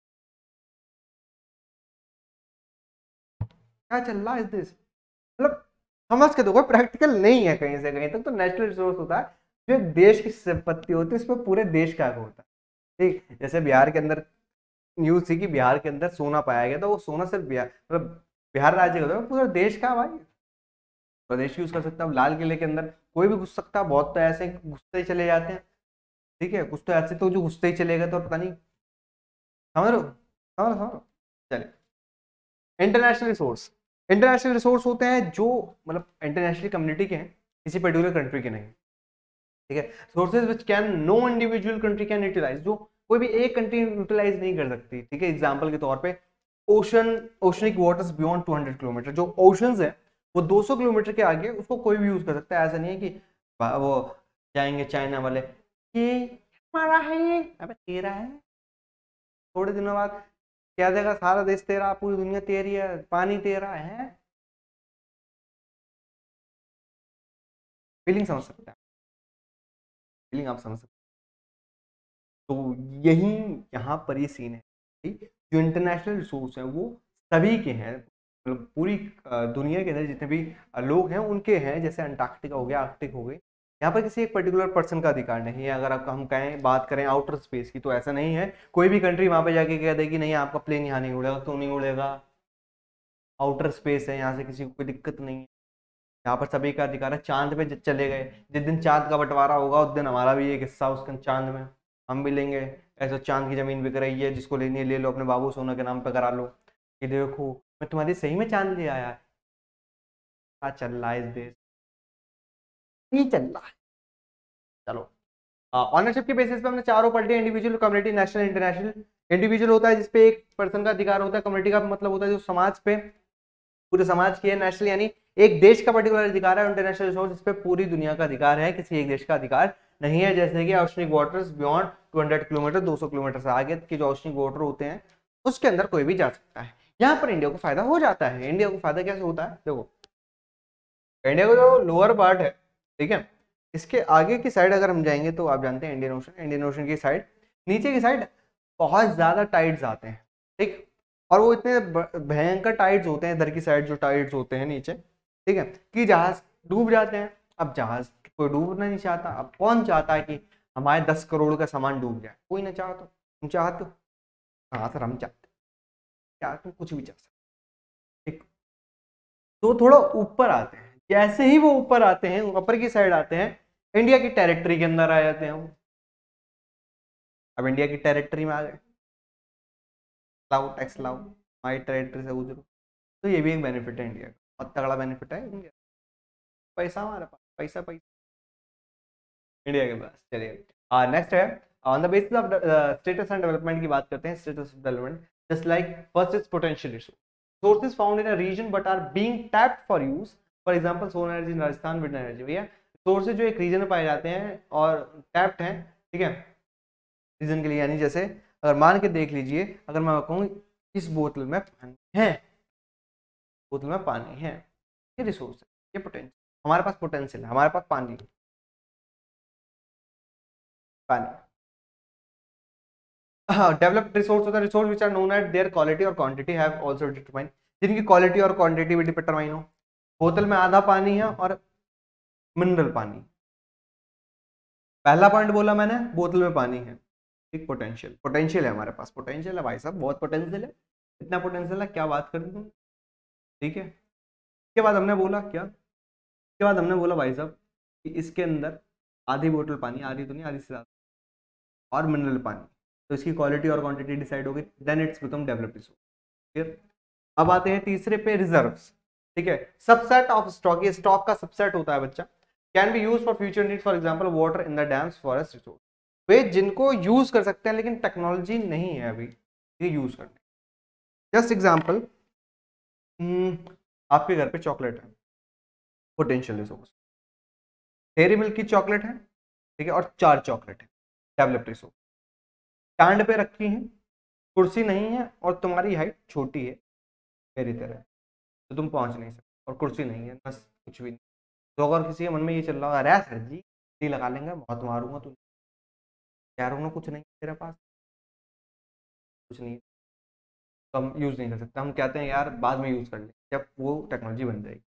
क्या चल रहा है इस देश, मतलब समझ के देखो, प्रैक्टिकल नहीं है कहीं से कहीं तक। तो नेचुरल रिसोर्स होता है जो एक देश की संपत्ति होती है, इसमें पूरे देश का हक होता है। ठीक, जैसे बिहार के अंदर न्यूज थी कि बिहार के अंदर सोना पाया गया, तो वो सोना सिर्फ बिहार, मतलब बिहार राज्य का था, पूरे देश का भाई, प्रदेश यूज कर सकता है। लाल किले के अंदर कोई भी घुस सकता है, बहुत तो ऐसे घुसते ही चले जाते हैं, ठीक है, कुछ तो ऐसे तो जो घुसते ही चलेगा तो पता नहीं, समझ लो, समझ लो, समझ लो। चलिए, इंटरनेशनल रिसोर्स, इंटरनेशनल रिसोर्स होते हैं जो मतलब इंटरनेशनल कम्युनिटी के हैं, किसी पर्टिकुलर कंट्री के नहीं, ठीक है। Sources which can no individual country can utilise, जो कोई भी एक कंट्री यूटिलाइज नहीं कर सकती, ठीक है। एग्जांपल के तौर पे ocean, oceanic waters beyond 200 kilometre, जो ओशंस है वो 200 किलोमीटर के आगे उसको कोई भी यूज कर सकता है। ऐसा नहीं है कि वो जाएंगे चाइना वाले ये हमारा है, ये अबे तेरा है, थोड़े दिनों बाद क्या देगा, सारा देश तेरा, पूरी दुनिया तेरी है, पानी तेरा है। फीलिंग समझ सकते हैं, फीलिंग आप समझ सकते हैं। तो यही यहाँ पर ये सीन है, ठीक? जो इंटरनेशनल रिसोर्स है वो सभी के हैं, मतलब पूरी दुनिया के अंदर जितने भी लोग हैं उनके हैं। जैसे अंटार्कटिका हो गया, आर्कटिक हो गई, यहाँ पर किसी एक पर्टिकुलर पर्सन का अधिकार नहीं है। अगर आप हम कहें, बात करें आउटर स्पेस की, तो ऐसा नहीं है कोई भी कंट्री वहां पे जाके कह देगी नहीं आपका प्लेन यहाँ नहीं उड़ेगा। क्यों नहीं उड़ेगा? आउटर स्पेस है, यहाँ से किसी को कोई दिक्कत नहीं है, यहाँ पर सभी का अधिकार है। चांद पे चले गए, जिस दिन चांद का बंटवारा होगा उस दिन हमारा भी एक हिस्सा उसके चांद में, हम भी लेंगे। ऐसा चांद की जमीन बिक रही है, जिसको लेनी है ले लो, अपने बाबू सोना के नाम पे करा लो कि देखो मैं तुम्हारी सही में चांद ले आया। क्या चल रहा है इस देश, ये चल रहा है। चलो, ऑनरशिप के बेसिस पे हमने चारों पलटे, individual, community, national, international. Individual होता है जिसपे एक पर्सन का अधिकार होता है, कम्युनिटी का मतलब होता है जो समाज पे, पूरे समाज की है। नेशनल यानी एक देश का पर्टिकुलर अधिकार है। इंटरनेशनल रिसोर्स जिस पे पूरी दुनिया का अधिकार है, किसी एक देश का अधिकार नहीं है। जैसे कि oceanic waters beyond 200 kilometre, 200 kilometre से आगे के जो ओशनिक वाटर होते हैं उसके अंदर कोई भी जा सकता है। यहाँ पर इंडिया को फायदा हो जाता है। इंडिया को फायदा कैसे होता है? देखो, इंडिया का जो लोअर पार्ट है, ठीक है, इसके आगे की साइड अगर हम जाएंगे तो आप जानते हैं इंडियन ओशन, इंडियन ओशन की साइड, नीचे की साइड बहुत ज्यादा टाइड्स आते हैं, ठीक। और वो इतने भयंकर टाइड्स होते हैं इधर की साइड, जो टाइड्स होते हैं नीचे, ठीक है, कि जहाज डूब जाते हैं। अब जहाज कोई डूबना नहीं चाहता। अब कौन चाहता है कि हमारे 10 करोड़ का सामान डूब जाए? कोई ना चाहता। तुम चाहते हो? हाँ सर हम चाहते हैं। क्या तुम कुछ भी चाह सकते, ठीक। तो थोड़ा ऊपर आते हैं, जैसे ही वो ऊपर आते हैं, ऊपर की साइड आते हैं, इंडिया की टेरिटरी के अंदर आ जाते हैं वो। अब इंडिया की टेरिटरी में आ गए, लाओ टैक्स लाओ, हमारी टेरिटरी से गुजरो। तो ये भी एक बेनिफिट है इंडिया का, बहुत तगड़ा बेनिफिट है इंडिया। पैसा हमारे पास, पैसा पैसा इंडिया के पास। चलिए, नेक्स्ट है, on the basis of status and development की बात करते हैं। Status of development just like first is potential resource, sources found in a region but are being tapped for use, for example solar energy in Rajasthan, wind energy। भैया sources जो एक reason में पाए जाते हैं और टैप्ड हैं, ठीक है, रीजन के लिए। यानी जैसे अगर मान के देख लीजिए, अगर मैं कहूँ इस बोतल में पानी है, बोतल में पानी है, ये रिसोर्स है, ये पोटेंशियल, हमारे पास पोटेंशियल है, हमारे पास पानी, पानी। हाँ, डेवलप्ड रिसोर्स होता है resource which are known at their quality और क्वांटिटी हैव आल्सो डिटरमाइन, जिनकी क्वालिटी और क्वांटिटी भी डिटरमाइन हो। बोतल में आधा पानी है और मिनरल पानी। पहला पॉइंट बोला मैंने, बोतल में पानी है, ठीक। पोटेंशियल, पोटेंशियल है हमारे पास, पोटेंशियल है भाई साहब, बहुत पोटेंशियल है। इतना पोटेंशियल है, क्या बात कर दी तुम, ठीक है। इसके बाद हमने बोला क्या, इसके बाद हमने बोला भाई साहब कि इसके अंदर आधी बोतल पानी, आधी तो नहीं, आधी से ज्यादा, और मिनरल पानी, तो इसकी क्वालिटी और क्वांटिटी डिसाइड होगी, then it's become developed resource. फिर अब आते हैं तीसरे पे, रिजर्व्स। ठीक है, सबसेट ऑफ स्टॉक, ये स्टॉक का सबसेट होता है बच्चा। Can be use for future need, for example water in the dams, forest, resource. वे जिनको यूज कर सकते हैं लेकिन टेक्नोलॉजी नहीं है अभी ये यूज करने। जस्ट एग्जांपल, आपके घर पे चॉकलेट है, पोटेंशियल रिसोर्स। डेयरी मिल्क की चॉकलेट है, ठीक है, और 4 चॉकलेट है, डेवलप्ड रिसोर्स। स्टैंड पे रखी है, कुर्सी नहीं है और तुम्हारी हाइट छोटी है मेरी तरह, तो तुम पहुंच नहीं सकते, और कुर्सी नहीं है, बस कुछ भी नहीं। तो अगर किसी के मन में ये चल रहा है, अरे सर जी लगा लेंगे, बहुत मारूंगा, तुम कह रहा हूँ ना कुछ नहीं तेरे पास, कुछ नहीं है, तो हम यूज नहीं कर सकते। हम कहते हैं यार बाद में यूज कर लेंगे जब वो टेक्नोलॉजी बन जाएगी।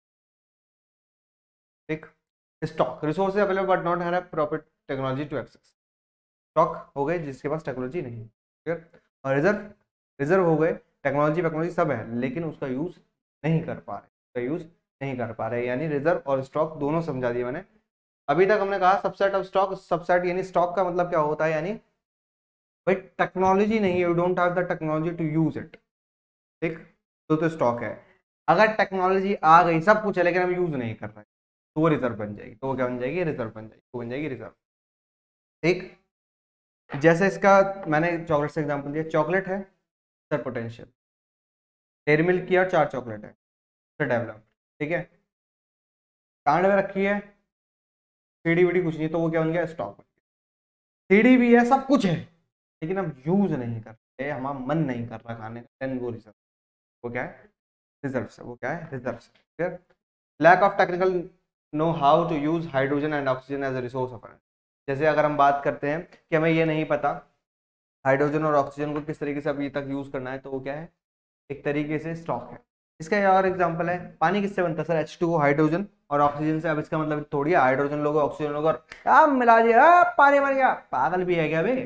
ठीक, stock, resources available but not have proper technology to access. Stock हो गए जिसके पास टेक्नोलॉजी नहीं है, ठीक। और रिजर्व, रिजर्व हो गए, टेक्नोलॉजी सब है लेकिन उसका यूज नहीं कर पा रहे, उसका यूज नहीं कर पा रहे, यानी रिजर्व और स्टॉक दोनों समझा दिए मैंने। अभी तक हमने कहा सबसेट ऑफ स्टॉक, सबसेट यानी स्टॉक का मतलब क्या होता है, यानी भाई टेक्नोलॉजी नहीं है, you don't have the technology to use it. ठीक, तो स्टॉक है। अगर टेक्नोलॉजी आ गई, सब कुछ है लेकिन हम यूज नहीं कर रहे, तो वो रिजर्व बन जाएगी। तो वो क्या बन जाएगी, रिजर्व बन जाएगी, वो बन जाएगी रिजर्व। ठीक, जैसे इसका मैंने चॉकलेट से एग्जांपल दिया, चॉकलेट है सर पोटेंशियल, डेयरी मिल्क की और 4 चॉकलेट है सर डेवलप, ठीक है, कांड में रखी है, सीडी वीडी कुछ नहीं, तो वो क्या बन गया, स्टॉक। सीडी भी है, सब कुछ है लेकिन हम यूज नहीं कर रहे, हमारा मन नहीं कर रहा खाने का, देन वो रिजर्व, वो क्या है, रिजर्व से, वो क्या है, रिजर्व से। Clear, lack of technical know how to use hydrogen and oxygen as a resource of energy. जैसे अगर हम बात करते हैं कि हमें ये नहीं पता हाइड्रोजन और ऑक्सीजन को किस तरीके से अभी तक यूज करना है, तो वो क्या है, एक तरीके से स्टॉक है। इसका और एग्जांपल है, पानी किससे बनता है सर, H2O, हाइड्रोजन और ऑक्सीजन से। अब इसका मतलब थोड़ी है हाइड्रोजन लोगे ऑक्सीजन लोगे और मिला दिया पानी बन गया, पागल भी है क्या बे,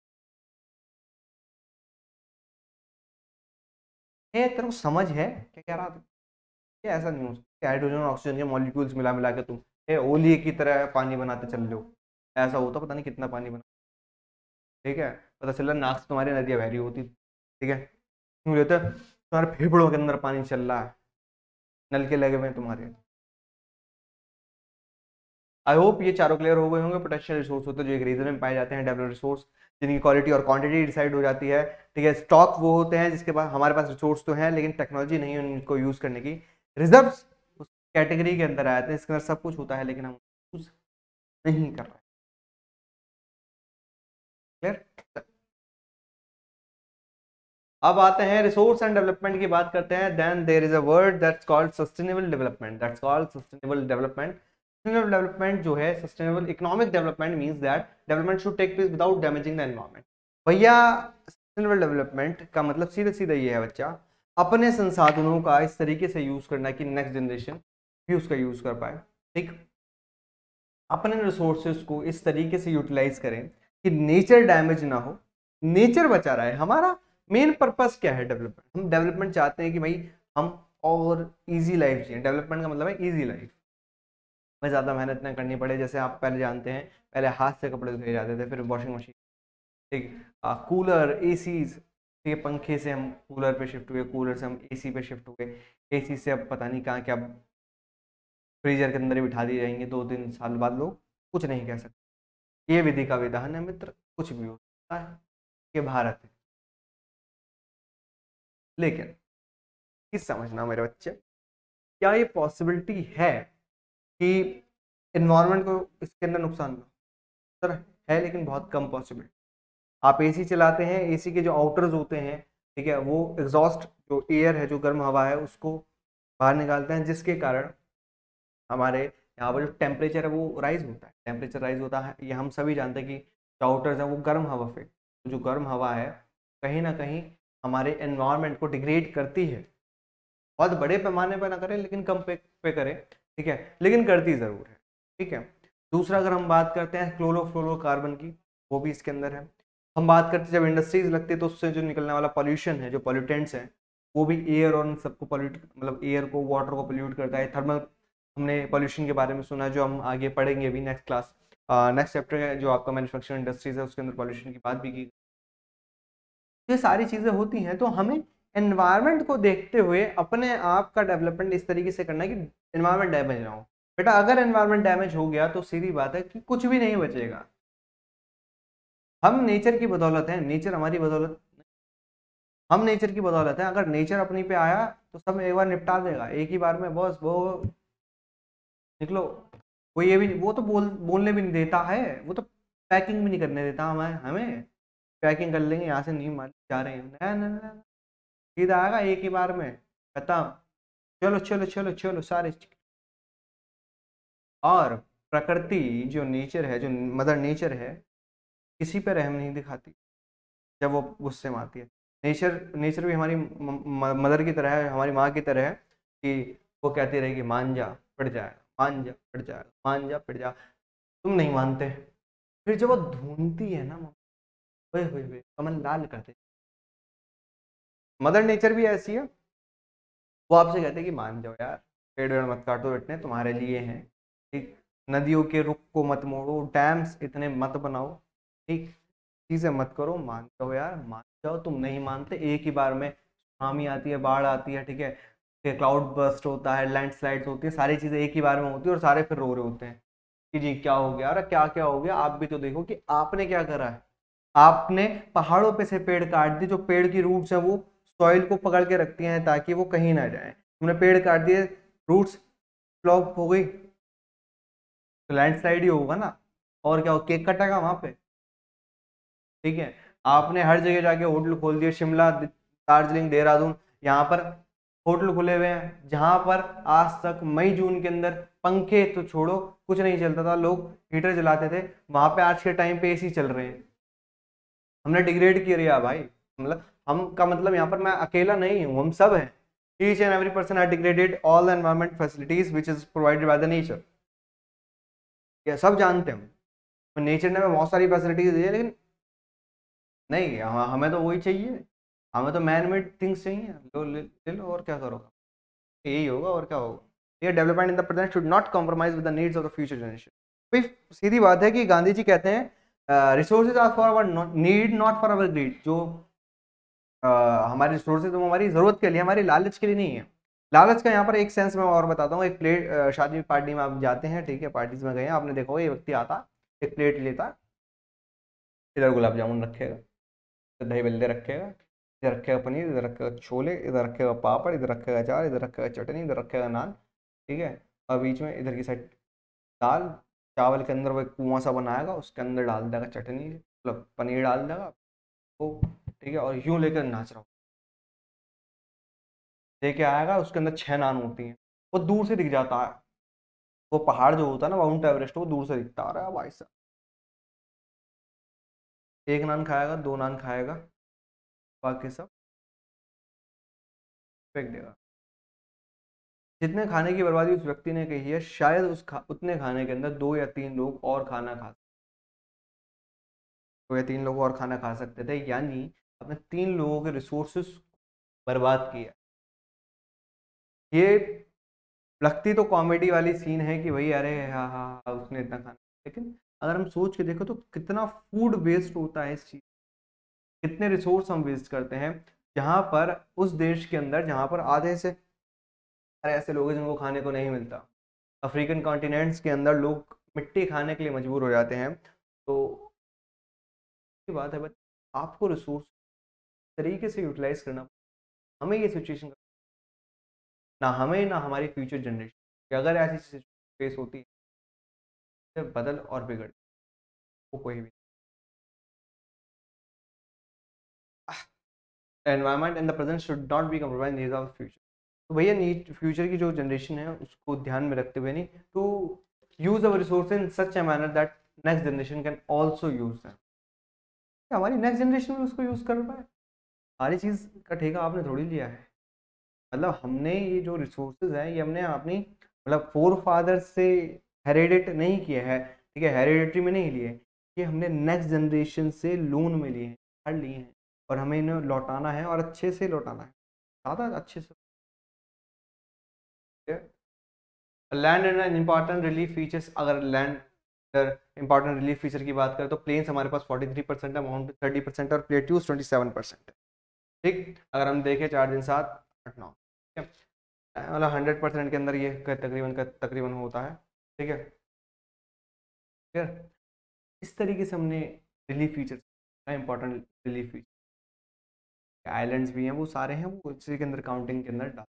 ये तेरे को समझ है क्या कह रहा था, ये ऐसा नहीं हो सकता हाइड्रोजन और ऑक्सीजन के मॉलिक्यूल्स मिला मिला के तुम ओलिए की तरह पानी बनाते चल रहे हो। ऐसा होता पता नहीं कितना पानी बना, ठीक है, पता चल रहा नाक से तुम्हारी नदियाँ बह रही होती, ठीक है, क्यों लेते तुम्हारे फेफड़ों के अंदर पानी चल रहा है, नल के लगे हुए हैं तुम्हारे। आई होप ये चारों क्लियर हो गए होंगे। पोटेंशियल रिसोर्स होते हैं जो एक रीजन में पाए जाते हैं, डेवलप्ड रिसोर्स जिनकी क्वालिटी और क्वांटिटी डिसाइड हो जाती है, ठीक है। स्टॉक वो होते हैं जिसके पास हमारे पास रिसोर्स तो है लेकिन टेक्नोलॉजी नहीं है उनको यूज करने की। रिजर्व्स उस कैटेगरी के अंदर आते हैं, इसके अंदर सब कुछ होता है लेकिन हम यूज नहीं कर रहे। क्लियर, अब आते हैं रिसोर्स एंड डेवलपमेंट की बात करते हैं। Then there is a word that's called sustainable development, that's called sustainable development. Sustainable development जो है, sustainable economic development means that development should take place without damaging the environment. भैया sustainable development का मतलब सीधा सीधा ये है बच्चा, अपने संसाधनों का इस तरीके से यूज करना कि नेक्स्ट जनरेशन भी उसका यूज कर पाए। ठीक, अपने रिसोर्सेज को इस तरीके से यूटिलाइज करें कि नेचर डैमेज ना हो, नेचर बचा रहा है। हमारा मेन पर्पस क्या है डेवलपमेंट, हम डेवलपमेंट चाहते हैं कि भाई हम और इजी लाइफ जिए। डेवलपमेंट का मतलब है इजी लाइफ, में ज़्यादा मेहनत ना करनी पड़े। जैसे आप पहले जानते हैं, पहले हाथ से कपड़े धोए जाते थे, फिर वॉशिंग मशीन, ठीक, कूलर, एसीज, ठीक है, पंखे से हम कूलर पे शिफ्ट हुए, कूलर से हम एसी पे शिफ्ट हुए, एसी से अब पता नहीं कहाँ क्या फ्रीजर के अंदर ही बिठा दिए जाएंगे, 2-3 साल बाद लोग कुछ नहीं कह सकते। ये विधि का विधान है मित्र, कुछ भी हो सकता है, ये भारत है। लेकिन किस समझना मेरे बच्चे, क्या ये पॉसिबिलिटी है कि इन्वायरमेंट को इसके अंदर नुकसान ना, सर है लेकिन बहुत कम पॉसिबिलिटी। आप एसी चलाते हैं, एसी के जो आउटर्स होते हैं, ठीक है, वो एग्जॉस्ट जो एयर है, जो गर्म हवा है, उसको बाहर निकालते हैं, जिसके कारण हमारे यहाँ पर जो टेम्परेचर है वो राइज होता है। टेम्परेचर राइज होता है, ये हम सभी जानते हैं कि जो आउटर्स है वो गर्म हवा फेंक, जो गर्म हवा है कहीं ना कहीं हमारे एनवायरनमेंट को डिग्रेड करती है। बहुत बड़े पैमाने पर ना करें लेकिन कम पे करें, ठीक है, लेकिन करती ज़रूर है, ठीक है। दूसरा अगर हम बात करते हैं क्लोरोफ्लोरोकार्बन की, वो भी इसके अंदर है। हम बात करते हैं जब इंडस्ट्रीज लगती है तो उससे जो निकलने वाला पॉल्यूशन है, जो पॉल्यूटेंट्स हैं, वो भी एयर और सबको पॉल्यूट, मतलब एयर को, वाटर को पोल्यूट करता है। थर्मल, हमने पॉल्यूशन के बारे में सुना, जो हम आगे पढ़ेंगे अभी नेक्स्ट क्लास, नेक्स्ट चैप्टर है जो आपका मैन्युफैक्चरिंग इंडस्ट्रीज है, उसके अंदर पॉल्यूशन की बात भी की। ये सारी चीज़ें होती हैं, तो हमें एनवायरनमेंट को देखते हुए अपने आप का डेवलपमेंट इस तरीके से करना है कि एनवायरनमेंट डैमेज ना हो। बेटा अगर एनवायरनमेंट डैमेज हो गया तो सीधी बात है कि कुछ भी नहीं बचेगा। हम नेचर की बदौलत है, नेचर हमारी बदौलत, हम नेचर की बदौलत है। अगर नेचर अपनी पे आया तो सब एक बार निपटा देगा एक ही बार में, बॉस वो निकलो। वो ये भी, वो तो बोलने भी नहीं देता है, वो तो पैकिंग भी नहीं करने देता हमें। हमें पैकिंग कर लेंगे यहाँ से, नहीं मान जा रहे हैं ना ना ना, सीधा आएगा एक ही बार में, खत्म, चलो चलो चलो चलो सारे। और प्रकृति जो नेचर है, जो मदर नेचर है, किसी पे रहम नहीं दिखाती जब वो गुस्से में आती है। नेचर नेचर भी हमारी मदर की तरह है, हमारी माँ की तरह है कि वो कहती रहेगी मान जा पड़ जाएगा, मान जा पड़ जाएगा, मान जा पड़ जा। तुम नहीं मानते, फिर जब वो ढूंढती है ना, ओए कमल लाल करते। मदर नेचर भी ऐसी है, वो आपसे कहते हैं कि मान जाओ यार, पेड़ वेड़ मत काटो, इतने तुम्हारे लिए हैं, ठीक। नदियों के रुख को मत मोड़ो, डैम्स इतने मत बनाओ, ठीक, चीजें मत करो, मान जाओ यार, मान जाओ। तुम नहीं मानते, एक ही बार में सुनामी आती है, बाढ़ आती है, ठीक है, क्लाउड बर्स्ट होता है, लैंडस्लाइड्स होती है, सारी चीजें एक ही बार में होती है और सारे फिर रो रहे होते हैं कि जी क्या हो गया। अरे क्या क्या हो गया, आप भी तो देखो कि आपने क्या करा है। आपने पहाड़ों पे से पेड़ काट दिए, जो पेड़ की रूट्स है वो सॉइल को पकड़ के रखती हैं ताकि वो कहीं ना जाए। तुमने पेड़ काट दिए, रूट्स ब्लॉक हो गई, तो लैंडस्लाइड ही होगा ना, और क्या हो, केक कटेगा वहां पे, ठीक है। आपने हर जगह जाके होटल खोल दिए, शिमला, दार्जिलिंग, देहरादून, यहाँ पर होटल खुले हुए हैं जहां पर आज तक मई जून के अंदर पंखे तो छोड़ो कुछ नहीं चलता था, लोग हीटर जलाते थे, वहां पे आज के टाइम पे एसी चल रहे हैं। हमने डिग्रेड किया भाई, मतलब हम का मतलब यहाँ पर मैं अकेला नहीं हूँ, हम सब हैं। Each and every person has degraded all the environment facilities which is provided by the nature. ये सब जानते हैं, नेचर ने हमें बहुत सारी फैसिलिटीज दी है, लेकिन नहीं, हमें तो वही चाहिए, हमें तो मैन मेड थिंग्स चाहिए, लो ले लो और क्या करोगे, यही होगा और क्या होगा। ये development in the present should not compromise with the needs of the future generation. भाई सीधी बात है कि गांधी जी कहते हैं resources are for our need not for our greed. जो हमारे रिसोर्सेज वो हमारी जरूरत के लिए, हमारी लालच के लिए नहीं है। लालच का यहाँ पर एक सेंस में और बताता हूँ। एक प्लेट, शादी पार्टी में आप जाते हैं, ठीक है, पार्टीज में गए हैं, आपने देखा होगा ये व्यक्ति आता, एक प्लेट लेता, इधर गुलाब जामुन रखेगा, इधर दही बल्ले रखेगा, इधर रखेगा पनीर, इधर रखेगा छोले, इधर रखेगा पापड़, इधर रखेगा अचार, इधर रखेगा चटनी, इधर रखेगा नान, ठीक है, और बीच में इधर की साइड दाल, चावल के अंदर वो एक कुआं सा बनाएगा, उसके अंदर डाल देगा चटनी, मतलब पनीर डाल देगा वो, ठीक है, और यूं लेकर नाच रहा हूँ, लेके आएगा, उसके अंदर 6 नान होती हैं, वो दूर से दिख जाता है, वो पहाड़ जो होता है ना माउंट एवरेस्ट, वो दूर से दिखता आ रहा है भाई साहब। एक नान खाएगा, 2 नान खाएगा, बाकी सब फेंक देगा। जितने खाने की बर्बादी उस व्यक्ति ने कही है, शायद उतने खाने के अंदर 2 या 3 लोग और खाना खा, 2 या 3 लोग और खाना खा सकते थे, यानी अपने 3 लोगों के रिसोर्सेस बर्बाद किया। ये लगती तो कॉमेडी वाली सीन है कि भाई अरे हाँ हाँ हाँ उसने इतना खाना, लेकिन अगर हम सोच के देखो तो कितना फूड वेस्ट होता है इस चीज, कितने रिसोर्स हम वेस्ट करते हैं। जहां पर उस देश के अंदर जहां पर आधे से अरे ऐसे लोग हैं जिनको खाने को नहीं मिलता, अफ्रीकन कॉन्टिनेंट्स के अंदर लोग मिट्टी खाने के लिए मजबूर हो जाते हैं। तो की बात है, बट आपको रिसोर्स तरीके से यूटिलाइज करना, हमें ये सिचुएशन, ना हमें ना हमारी फ्यूचर जनरेशन, अगर ऐसी सिचुएशन फेस होती है तो बदल और बिगड़ वो कोई भी। Environment in the present should not be compromise needs of future. तो भैया नीड फ्यूचर की जो जनरेशन है उसको ध्यान में रखते हुए नहीं to use our resource in such a manner that next generation can also use them. हमारी नेक्स्ट जनरेशन में उसको यूज कर पाए, सारी चीज का ठेका आपने थोड़ी लिया है। मतलब हमने ये जो रिसोर्सेज हैं ये हमने अपनी मतलब फोर फादर से हेरिडेट नहीं किया है, ठीक है, हेरिडेटरी में नहीं लिए, ये हमने नेक्स्ट जनरेशन से लोन में लिए हैं, हर लिए हैं, और हमें इन्हें लौटाना है और अच्छे से लौटाना है, ज़्यादा अच्छे से। Land and important relief features, अगर लैंड इंपॉर्टेंट रिलीफ फीचर की बात करें तो प्लेन्स हमारे पास 43% है, माउंटेन 30% और प्लेट्यूज 27% है। ठीक। अगर हम देखें 4 दिन 7 8 9, ठीक है, मतलब 100% के अंदर ये तकरीबन होता है। ठीक है, क्लियर। इस तरीके से हमने relief features, important relief feature islands भी हैं, वो सारे हैं, वो इसी के अंदर काउंटिंग के अंदर डाल।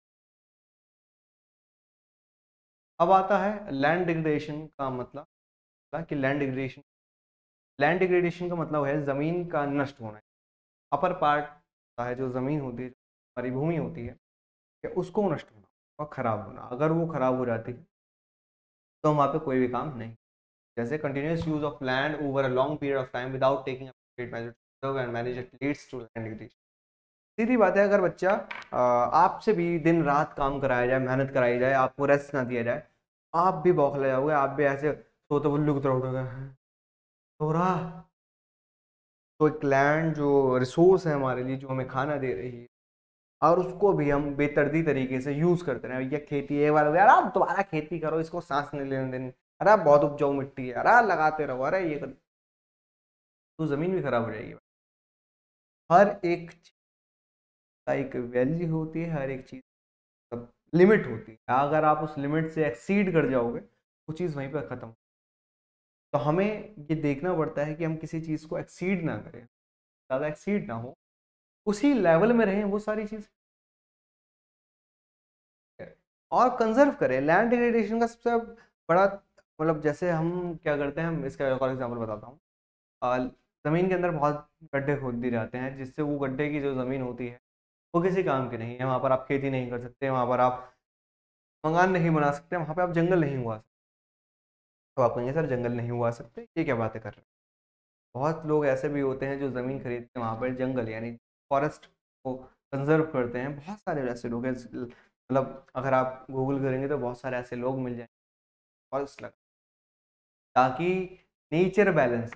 अब आता है लैंड डिग्रेडेशन का मतलब कि लैंड डिग्रेडेशन का मतलब है ज़मीन का नष्ट होना। अपर पार्ट है जो ज़मीन होती है, हमारी भूमि होती है, कि उसको नष्ट होना और ख़राब होना। अगर वो ख़राब हो जाती है तो वहाँ पे कोई भी काम नहीं। जैसे continuous use of land over a long period of time without taking appropriate measure to conserve and manage it leads to land degradation. सीधी बात है, अगर बच्चा आपसे भी दिन रात काम कराया जाए, मेहनत कराई जाए, आपको रेस्ट ना दिया जाए, आप भी बौखला जाओगे, आप भी ऐसे सोते बुल्लू की तरह उठोगे, सो रहा। तो एक लैंड जो रिसोर्स है हमारे लिए, जो हमें खाना दे रही है, और उसको भी हम बेतरती तरीके से यूज करते रहे। भैया खेती एक बार, यार आप दोबारा खेती करो, इसको सांस नहीं लेने देनी, अरे बहुत उपजाऊ मिट्टी है, अरे लगाते रहो, अरे ये कर, तो जमीन भी खराब हो जाएगी। हर एक चीज का एक वैल्यू होती है, हर एक चीज लिमिट होती है। अगर आप उस लिमिट से एक्सीड कर जाओगे, वो चीज़ वहीं पर ख़त्म। तो हमें ये देखना पड़ता है कि हम किसी चीज़ को एक्सीड ना करें, ज़्यादा एक्सीड ना हो, उसी लेवल में रहें वो सारी चीज़, और कंजर्व करें। लैंड डिग्रेडेशन का सबसे बड़ा मतलब, जैसे हम क्या करते हैं, हम इसका एक और एग्जाम्पल बताता हूँ। ज़मीन के अंदर बहुत गड्ढे खोद दिए जाते हैं, जिससे वो गड्ढे की जो ज़मीन होती है वो किसी काम की नहीं है। वहाँ पर आप खेती नहीं कर सकते, वहाँ पर आप मकान नहीं बना सकते, वहाँ पर आप जंगल नहीं उगा सकते। तो आप कहेंगे सर जंगल नहीं उगा सकते, ये क्या बातें कर रहे हैं। बहुत लोग ऐसे भी होते हैं जो ज़मीन खरीद के वहाँ पर जंगल यानी फॉरेस्ट को कंजर्व करते हैं। बहुत सारे ऐसे लोग हैं, मतलब अगर आप गूगल करेंगे तो बहुत सारे ऐसे लोग मिल जाएंगे फॉरेस्ट लगा, ताकि नेचर बैलेंस।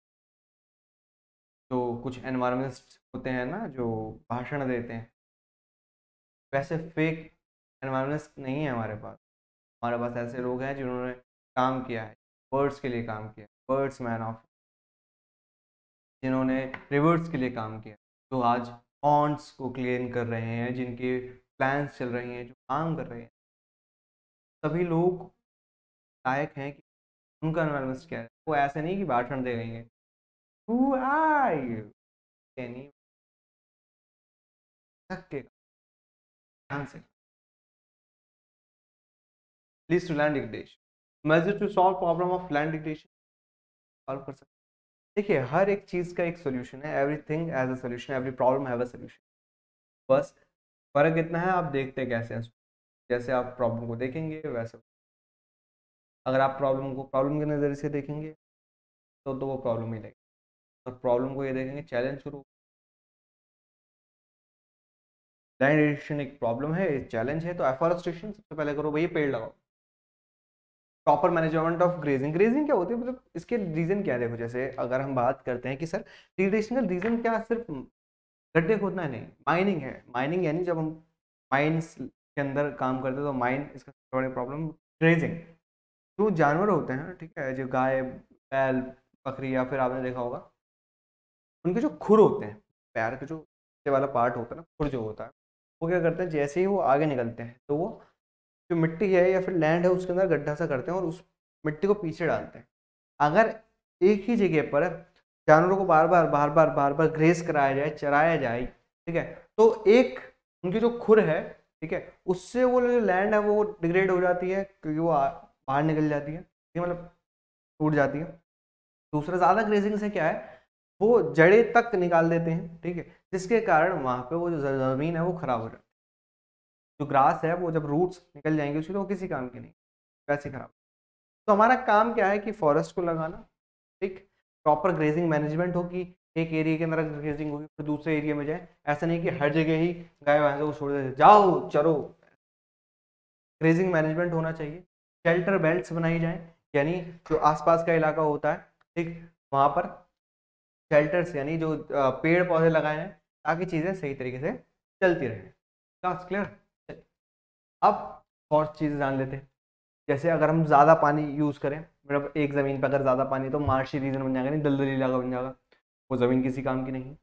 जो कुछ एनवायरमेंटिस्ट होते हैं ना, जो भाषण देते हैं, वैसे फेक एनवायरमेंटिस्ट नहीं है हमारे पास। हमारे पास ऐसे लोग हैं जिन्होंने काम किया है, बर्ड्स के लिए काम किया, बर्ड्स मैन ऑफ, जिन्होंने रिवर्स के लिए काम किया, जो आज पॉन्ड्स को क्लीन कर रहे हैं, जिनके प्लान्स चल रही हैं, जो काम कर रहे हैं, सभी लोग लायक हैं कि उनका एनवायरमेंट क्या है। वो ऐसे नहीं कि भाषण दे रही हैं, हु आर यू, ये नहीं, धक्के ध्यान से। Leads to land degradation, measure to solve problem of land degradation, solve कर सकते। देखिए, हर एक चीज़ का एक सोल्यूशन है, everything has a solution, every problem have a solution. बस फर्क इतना है, आप देखते कैसे हैं। जैसे आप प्रॉब्लम को देखेंगे वैसे, अगर आप प्रॉब्लम को प्रॉब्लम के नज़रिए से देखेंगे तो वो प्रॉब्लम ही लगेगी, और प्रॉब्लम को ये देखेंगे चैलेंज शुरू। लैंड एडिक्शन एक प्रॉब्लम है, एक चैलेंज है, तो एफॉरेस्टेशन सबसे पहले करो भैया, पेड़ लगाओ। Proper management of grazing, grazing क्या होती है, मतलब इसके रीजन क्या है। देखो, जैसे अगर हम बात करते हैं कि सर डिग्रेडेशन का रीजन क्या, सिर्फ गड्ढे खोदना है, नहीं, माइनिंग है। माइनिंग यानी जब हम माइंस के अंदर काम करते हैं तो माइन, इसका सबसे बड़ी प्रॉब्लम ग्रेजिंग। जो जानवर होते हैं, ठीक है, जो गाय बैल बकरी, या फिर आपने देखा होगा उनके जो खुर होते हैं, पैर के जो नीचे वाला पार्ट होता है ना, खुर जो होता है, वो क्या करते हैं, जैसे ही वो आगे निकलते हैं तो वो जो मिट्टी है या फिर लैंड है उसके अंदर गड्ढा सा करते हैं और उस मिट्टी को पीछे डालते हैं। अगर एक ही जगह पर जानवरों को बार बार ग्रेस कराया जाए, चराया जाए, ठीक है, तो एक उनकी जो खुर है, ठीक है, उससे वो जो लैंड है वो डिग्रेड हो जाती है, क्योंकि वो बाहर निकल जाती है, ठीक है, मतलब टूट जाती है। दूसरा, ज़्यादा ग्रेजिंग से क्या है, वो जड़ें तक निकाल देते हैं, ठीक है, जिसके कारण वहाँ पे वो जो ज़मीन है वो खराब हो जाती है। जो ग्रास है वो जब रूट्स निकल जाएंगे उसकी, तो वो किसी काम की नहीं, वैसे खराब। तो हमारा काम क्या है कि फॉरेस्ट को लगाना, ठीक, प्रॉपर ग्रेजिंग मैनेजमेंट होगी, एक एरिया के अंदर ग्रेजिंग होगी, फिर दूसरे एरिया में जाए। ऐसा नहीं कि हर जगह ही गाय भैंसों को छोड़ देते जाओ चरो। ग्रेजिंग मैनेजमेंट होना चाहिए। शेल्टर बेल्ट्स बनाई जाए, यानी जो आसपास का इलाका होता है, ठीक, वहाँ पर शेल्टर्स यानी जो पेड़ पौधे लगाए हैं, ताकि चीज़ें सही तरीके से चलती रहें। क्लियर। अब और चीज़ें जान लेते हैं। जैसे अगर हम ज़्यादा पानी यूज़ करें, मतलब एक ज़मीन पर अगर ज़्यादा पानी, तो मार्शी रीजन बन जाएगा, नहीं दलदली इलाका बन जाएगा, वो ज़मीन किसी काम की नहीं।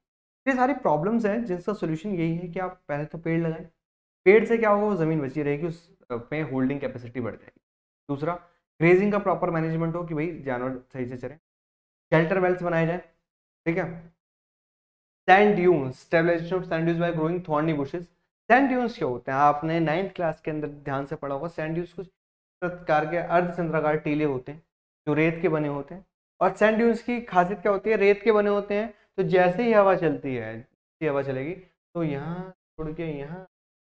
ये सारी प्रॉब्लम्स हैं जिसका सोल्यूशन यही है कि आप पहले तो पेड़ लगाएं। पेड़ से क्या होगा, वो ज़मीन बची रहेगी, उस पे होल्डिंग कैपेसिटी बढ़ जाएगी। दूसरा, ग्रेजिंग का प्रॉपर मैनेजमेंट हो कि भाई जानवर सही से चले। शेल्टर वेल्स बनाए जाए, ठीक है। Sand dunes, stabilisation of sand dunes by growing thorny bushes. Sand dunes क्या होते हैं, आपने 9th क्लास के अंदर ध्यान से पढ़ा होगा। सैंड ड्यून्स कुछ प्रकार के अर्धचंद्राकार टीले होते हैं जो रेत के बने होते हैं। और सैंड ड्यून्स की खासियत क्या होती है, रेत के बने होते हैं, तो जैसे ही हवा चलती है, जैसे हवा चलेगी तो यहाँ छोड़ के यहाँ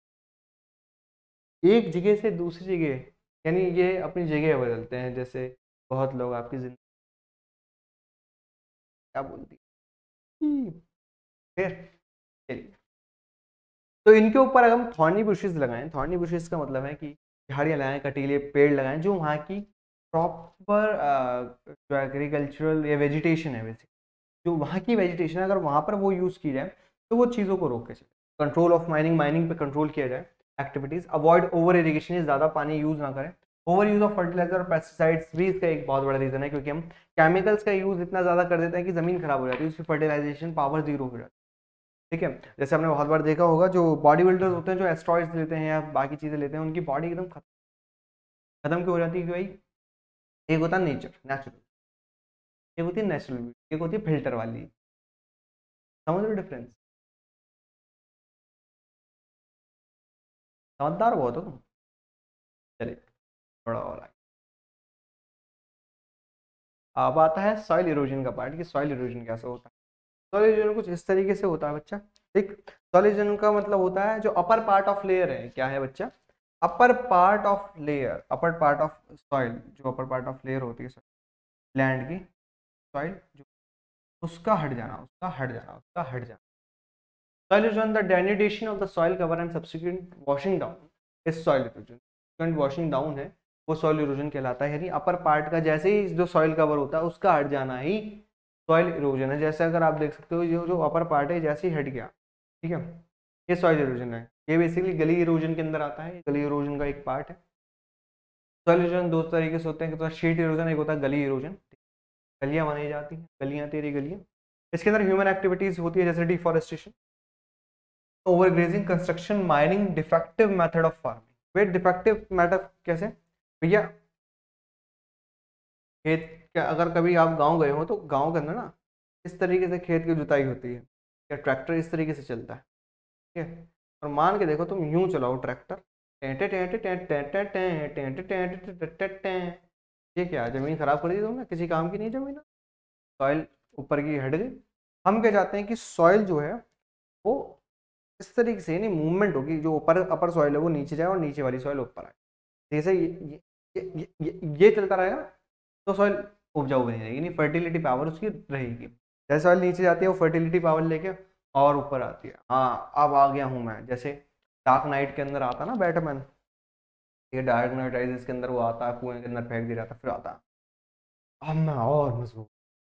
एक जगह से दूसरी जगह, यानी ये अपनी जगह बदलते हैं। जैसे बहुत लोग आपकी जिंदगी क्या बोलती है, फिर चलिए। तो इनके ऊपर अगर हम थॉर्नी बुशेस लगाएं, थॉर्नी बुशेस का मतलब है कि झाड़ियाँ लगाएं, कटीले पेड़ लगाएं, जो वहाँ की प्रॉपर जो एग्रीकल्चरल या वेजिटेशन है, बेसिक जो वहाँ की वेजिटेशन है, अगर वहाँ पर वो यूज़ की जाए तो वो चीज़ों को रोक के चले। कंट्रोल ऑफ माइनिंग, माइनिंग पे कंट्रोल किया जाए। एक्टिविटीज़ अवॉइड ओवर इरिगेशन, ज़्यादा पानी यूज़ ना करें। ओवर यूज़ ऑफ फर्टिलाइजर और पेस्टिसाइड्स भी इसका एक बहुत बड़ा रीज़न है, क्योंकि हम केमिकल्स का यूज़ इतना ज़्यादा कर देते हैं कि ज़मीन खराब हो जाती है, उसकी फर्टिलाइजेशन पावर जीरो हो जाती है, ठीक है। जैसे आपने बहुत बार देखा होगा, जो बॉडी बिल्डर्स होते हैं जो एस्ट्रॉइड्स लेते हैं या बाकी चीज़ें लेते हैं, उनकी बॉडी एकदम खत्म क्यों हो जाती है कि भाई एक होता है नेचर नेचुरल, एक होती है नेचुरल, एक होती है फिल्टर वाली। समझ लो डिफरेंस, समझदार बहुत हो तुम। चलिए थोड़ा और आगे। अब आता है सॉइल इरोजन का पार्ट, कि सॉइल इरोजन कैसे होता है। सॉइल इरोजन कुछ इस तरीके से होता है बच्चा, ठीक। सॉइल इरोजन का मतलब होता है जो अपर पार्ट ऑफ लेयर है, क्या है बच्चा, upper part of layer, upper part of soil, जो अपर पार्ट ऑफ लेयर होती है लैंड की, सॉइल जो उसका हट जाना, उसका हट जाना, उसका हट जाना। Soil erosion, the denudation of the soil cover and subsequent washing down is soil erosion. Subsequent washing down है वो soil erosion कहलाता है, यानी अपर पार्ट का जैसे ही जो soil cover होता है उसका हट जाना ही soil erosion है। जैसे अगर आप देख सकते हो, ये जो अपर पार्ट है जैसे ही हट गया, ठीक है, ये soil erosion है। ये बेसिकली गली erosion के अंदर आता है, गली erosion का एक पार्ट है। soil erosion दो तरीके से होते हैं, एक होता है sheet erosion, एक होता है गली erosion। गलियां बनाई जाती हैं, गलियां तेरी गलियां। इसके अंदर ह्यूमन एक्टिविटीज होती है, जैसे deforestation, overgrazing, construction, mining, defective method of farming. वे डिफेक्टिव मेथड कैसे भैया, खेत का अगर कभी आप गांव गए हो तो गांव के अंदर ना इस तरीके से खेत की जुताई होती है, या ट्रैक्टर इस तरीके से चलता है, ठीक है। और मान के देखो तुम यूं चलाओ ट्रैक्टर, ये क्या जमीन खराब कर दी तुमने, किसी काम की नहीं जमीन, सॉइल ऊपर की हट गई। हम क्या चाहते हैं कि सॉइल जो है वो इस तरीके से नहीं मूवमेंट होगी, जो ऊपर अपर सॉइल है वो नीचे जाए और नीचे वाली सॉइल ऊपर आए। जैसे ये चलता रहेगा तो सॉइल उपजाऊ बनी रहेगी, नहीं फर्टिलिटी पावर उसकी रहेगी। जैसे सॉइल नीचे जाती है वो फर्टिलिटी पावर लेके और ऊपर आती है। हाँ अब आ गया हूँ मैं, जैसे डार्क नाइट के अंदर आता ना बैटमैन, ये डार्क नाइट राइजेस के अंदर वो आता है, कुएं के अंदर फेंक दिया जाता, फिर आता अब मैं और मजबूत,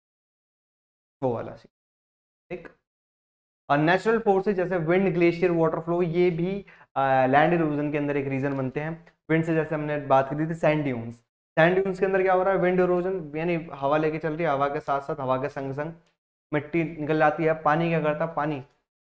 वो वाला सी, ठीक। और नेचुरल फोर्सेज जैसे विंड, ग्लेशियर, वाटर फ्लो, ये भी लैंड इरोजन के अंदर एक रीजन बनते हैं। विंड से जैसे हमने बात की थी सैंड ड्यून्स, सैंड ड्यून्स के अंदर क्या हो रहा है, विंड इरोजन, यानी हवा लेके चल रही है, हवा के साथ साथ हवा के संग संग मिट्टी निकल जाती है। पानी क्या करता है, पानी,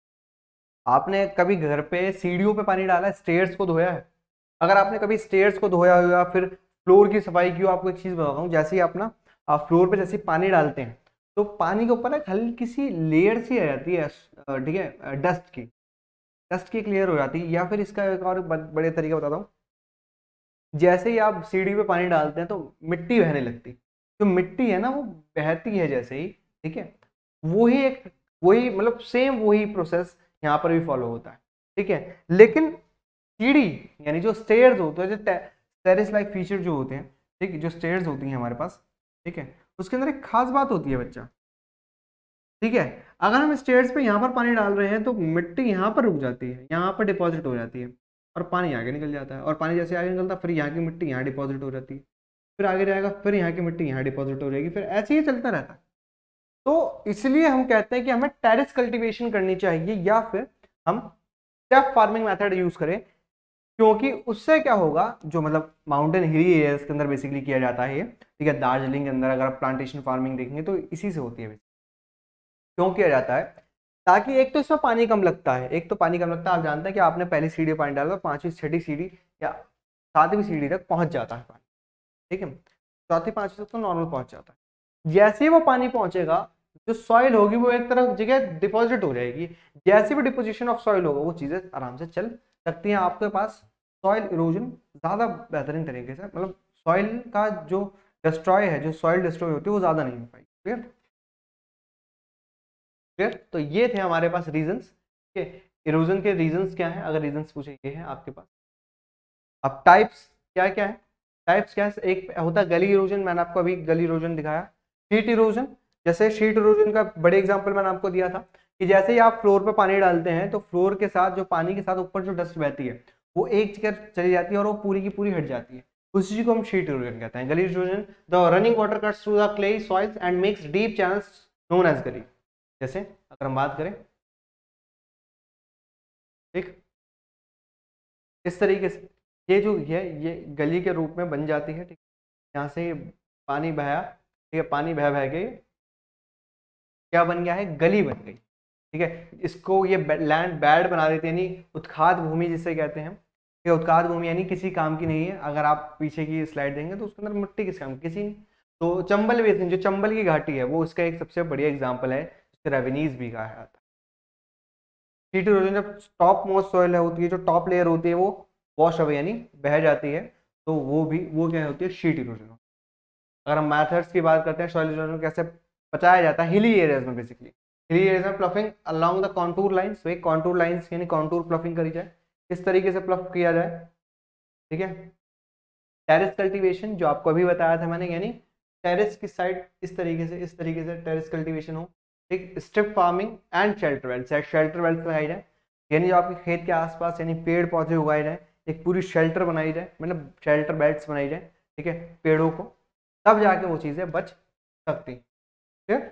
आपने कभी घर पे सीढ़ियों पे पानी डाला है, स्टेयर्स को धोया है, अगर आपने कभी स्टेयर्स को धोया हो या फिर फ्लोर की सफाई की हो, आपको एक चीज बताता हूँ, जैसे ही अपना आप फ्लोर पे जैसे पानी डालते हैं तो पानी के ऊपर एक हल्की सी लेयर सी आ जाती है, ठीक है, डस्ट की, डस्ट की क्लियर हो जाती है। या फिर इसका एक और बड़े तरीका बताता हूँ, जैसे ही आप सीढ़ी पे पानी डालते हैं तो मिट्टी बहने लगती, जो मिट्टी है ना वो बहती है जैसे ही, ठीक है, वही एक, वही मतलब सेम वही प्रोसेस यहाँ पर भी फॉलो होता है, ठीक है। लेकिन सीढ़ी यानी जो स्टेयर्स होते हैं, जो टेरेस लाइक फीचर जो होते हैं, ठीक है, जो स्टेयर्स होती हैं हमारे पास, ठीक है, उसके अंदर एक खास बात होती है बच्चा, ठीक है। अगर हम स्टेयर्स पे यहाँ पर पानी डाल रहे हैं तो मिट्टी यहाँ पर रुक जाती है, यहाँ पर डिपॉजिट हो जाती है और पानी आगे निकल जाता है, और पानी जैसे आगे निकलता है फिर यहाँ की मिट्टी यहाँ डिपॉजिट हो जाती है, फिर आगे जाएगा फिर यहाँ की मिट्टी यहाँ डिपॉजिट हो जाएगी, फिर ऐसे ही चलता रहता है। तो इसलिए हम कहते हैं कि हमें टेरेस कल्टीवेशन करनी चाहिए या फिर हम स्टेप फार्मिंग मेथड यूज करें, क्योंकि उससे क्या होगा, जो मतलब माउंटेन हिली एरियाज के अंदर बेसिकली किया जाता है, ठीक है, दार्जिलिंग के अंदर अगर आप प्लांटेशन फार्मिंग देखेंगे तो इसी से होती है। क्यों किया जाता है, ताकि एक तो इसमें पानी कम लगता है, एक तो पानी कम लगता है, आप जानते हैं कि आपने पहली सीढ़ी पानी डाला तो 5वीं 6वीं सीढ़ी या 7वीं सीढ़ी तक पहुंच जाता है पानी, ठीक है, 4वीं 5वीं तक तो नॉर्मल पहुंच जाता है। जैसे ही वो पानी पहुंचेगा, जो सॉइल होगी वो एक तरफ जगह डिपॉजिट हो जाएगी, जैसे भी डिपोजिशन ऑफ सॉइल होगा वो चीजें आराम से चल सकती हैं। आपके पास सॉइल इरोजन ज्यादा बेहतरीन तरीके से, मतलब सॉइल का जो डिस्ट्रॉय है, जो सॉइल डिस्ट्रॉय होती है वो ज्यादा नहीं हो पाएगी। Clear clear. तो ये थे हमारे पास रीजंस के इरोजन के रीजंस क्या है, अगर रीजंस पूछे ये है आपके पास। अब टाइप्स क्या क्या है, टाइप्स क्या है, एक होता है गली इरोजन, मैंने आपको अभी गली इरोजन दिखाया। शीट इरोजन, जैसे शीट इरोजन का बड़े एग्जांपल मैंने आपको दिया था कि जैसे ही आप फ्लोर पे पानी डालते हैं तो फ्लोर के साथ जो पानी के साथ ऊपर जो डस्ट बहती है वो एक जगह चली जाती है और वो पूरी की पूरी हट जाती है, उसी चीज को हम शीट इरोजन कहते हैं। Gully erosion, the running water cuts through the clay soils and makes deep channels known as gully. जैसे अगर हम बात करें, ठीक, इस तरीके से ये जो है ये गली के रूप में बन जाती है, ठीक, यहाँ से पानी बहाया, ठीक है, पानी बह बह के क्या बन गया है, गली बन गई, ठीक है। इसको ये लैंड बैड बना देते हैं, यानी उत्खात भूमि जिसे कहते हैं। ये उत्खात भूमि यानी किसी काम की नहीं है, अगर आप पीछे की स्लाइड देंगे तो उसके अंदर मिट्टी किस काम की, किसी नहीं। तो चंबल बेसिन, जो चंबल की घाटी है, वो इसका एक सबसे बढ़िया एग्जाम्पल है, जिसे रेवेनीज भी कहा जाता है। शीट इरोजन जब टॉप मोस्ट सॉइल होती है, जो टॉप लेयर होती है वो वॉश अवे यानी बह जाती है, तो वो क्या होती है, शीट इरोजन। अगर हम मैथड्स की बात करते हैं सॉइल इरोजन कैसे बचाया जाता है, हिली एरियाज में बेसिकली, हिली एरियाज में ploughing along the contour lines, तो एक कॉन्टूर लाइंस यानी कॉन्टूर प्लफिंग करी जाए, किस तरीके से प्लफ किया जाए, ठीक है। टेरेस कल्टीवेशन जो आपको अभी बताया था मैंने, यानी टेरेस की साइड इस तरीके से टेरेस कल्टीवेशन हो, ठीक। Strip farming and shelter belts, shelter belts लगाई जाए, यानी जो आपके खेत के आसपास यानी पेड़ पौधे उगाए जाए, एक पूरी शेल्टर बनाई जाए, मतलब शेल्टर बेल्ट्स बनाई जाए, ठीक है, पेड़ों को, तब जाके वो चीजें बच सकती, ठीक।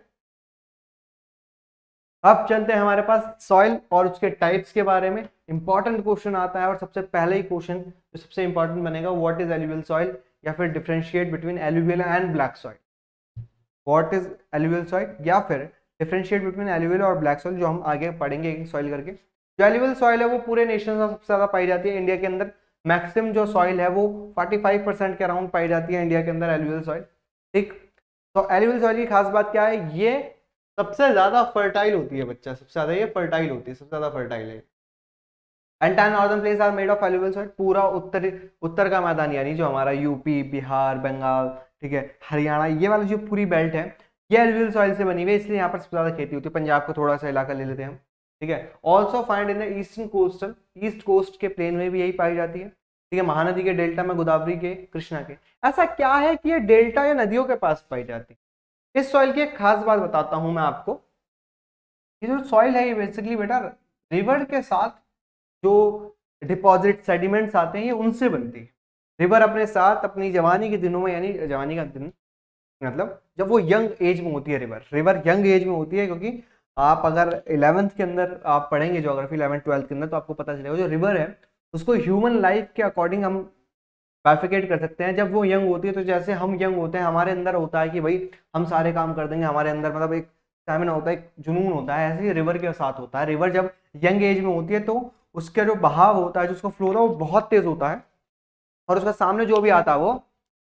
अब चलते हैं हमारे पास सॉइल और उसके टाइप्स के बारे में। इंपॉर्टेंट क्वेश्चन आता है और सबसे पहले ही क्वेश्चन जो सबसे इंपॉर्टेंट बनेगा, व्हाट इज एलुवियल सॉइल, या फिर differentiate between alluvial and black soil. What is alluvial soil या फिर डिफरेंशिएट बिटवीन एलुवियल और ब्लैक सॉइल, जो हम आगे पढ़ेंगे सॉइल करके। जो एलुवियल सॉइल है वो पूरे नेशन में सबसे ज्यादा पाई जाती है। इंडिया के अंदर मैक्सिमम जो सॉइल है वो 45% के अराउंड पाई जाती है इंडिया के अंदर एलुवियल सॉइल, ठीक। तो एलुवियल सॉइल की खास बात क्या है, ये सबसे ज्यादा फर्टाइल होती है, बच्चा सबसे ज्यादा ये फर्टाइल होती है, सबसे ज्यादा फर्टाइल है। Entire northern plains are made of alluvial soil, पूरा उत्तर का मैदान यानी जो हमारा यूपी, बिहार, बंगाल, ठीक है, हरियाणा, ये वाली जो पूरी बेल्ट है ये एलुवियल सॉइल से बनी हुई है, इसलिए यहाँ पर सबसे ज्यादा खेती होती है। पंजाब को थोड़ा सा इलाका ले लेते हैं हम, ठीक है। Also find in the eastern coastal, east coast के प्लेन में भी यही पाई जाती है, ठीक है। महानदी के डेल्टा में, गोदावरी के, कृष्णा के। ऐसा क्या है कि ये डेल्टा या नदियों के पास पाई जाती है। इस सॉइल की एक खास बात बताता हूं मैं आपको, ये जो सॉइल है ये बेसिकली बेटा रिवर के साथ जो डिपॉजिट सेडिमेंट्स आते हैं ये उनसे बनती है। रिवर अपने साथ अपनी जवानी के दिनों में, यानी जवानी का दिन मतलब जब वो यंग एज में होती है, रिवर यंग एज में होती है, क्योंकि आप अगर 11th के अंदर आप पढ़ेंगे ज्योग्राफी 11th 12th के अंदर, तो आपको पता चलेगा जो रिवर है उसको ह्यूमन लाइफ के अकॉर्डिंग हम बाइफिकेट कर सकते हैं। जब वो यंग होती है तो जैसे हम यंग होते हैं, हमारे अंदर होता है कि भाई हम सारे काम कर देंगे, हमारे अंदर मतलब एक स्टैमिना होता है, एक जुनून होता है, ऐसे ही रिवर के साथ होता है। रिवर जब यंग एज में होती है तो उसका जो बहाव होता है, जो उसका फ्लो होता है वो बहुत तेज होता है, और उसका सामने जो भी आता है वो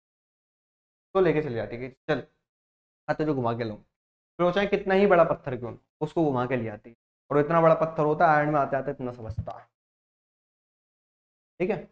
तो लेके चली जाती है कि चल हाँ तुझे घुमा के लूँ, फिर वो चाहे कितना ही बड़ा पत्थर क्यों, उसको घुमा के ले आती है। और इतना बड़ा पत्थर होता है एंड में आते आते इतना समझता है, ठीक है।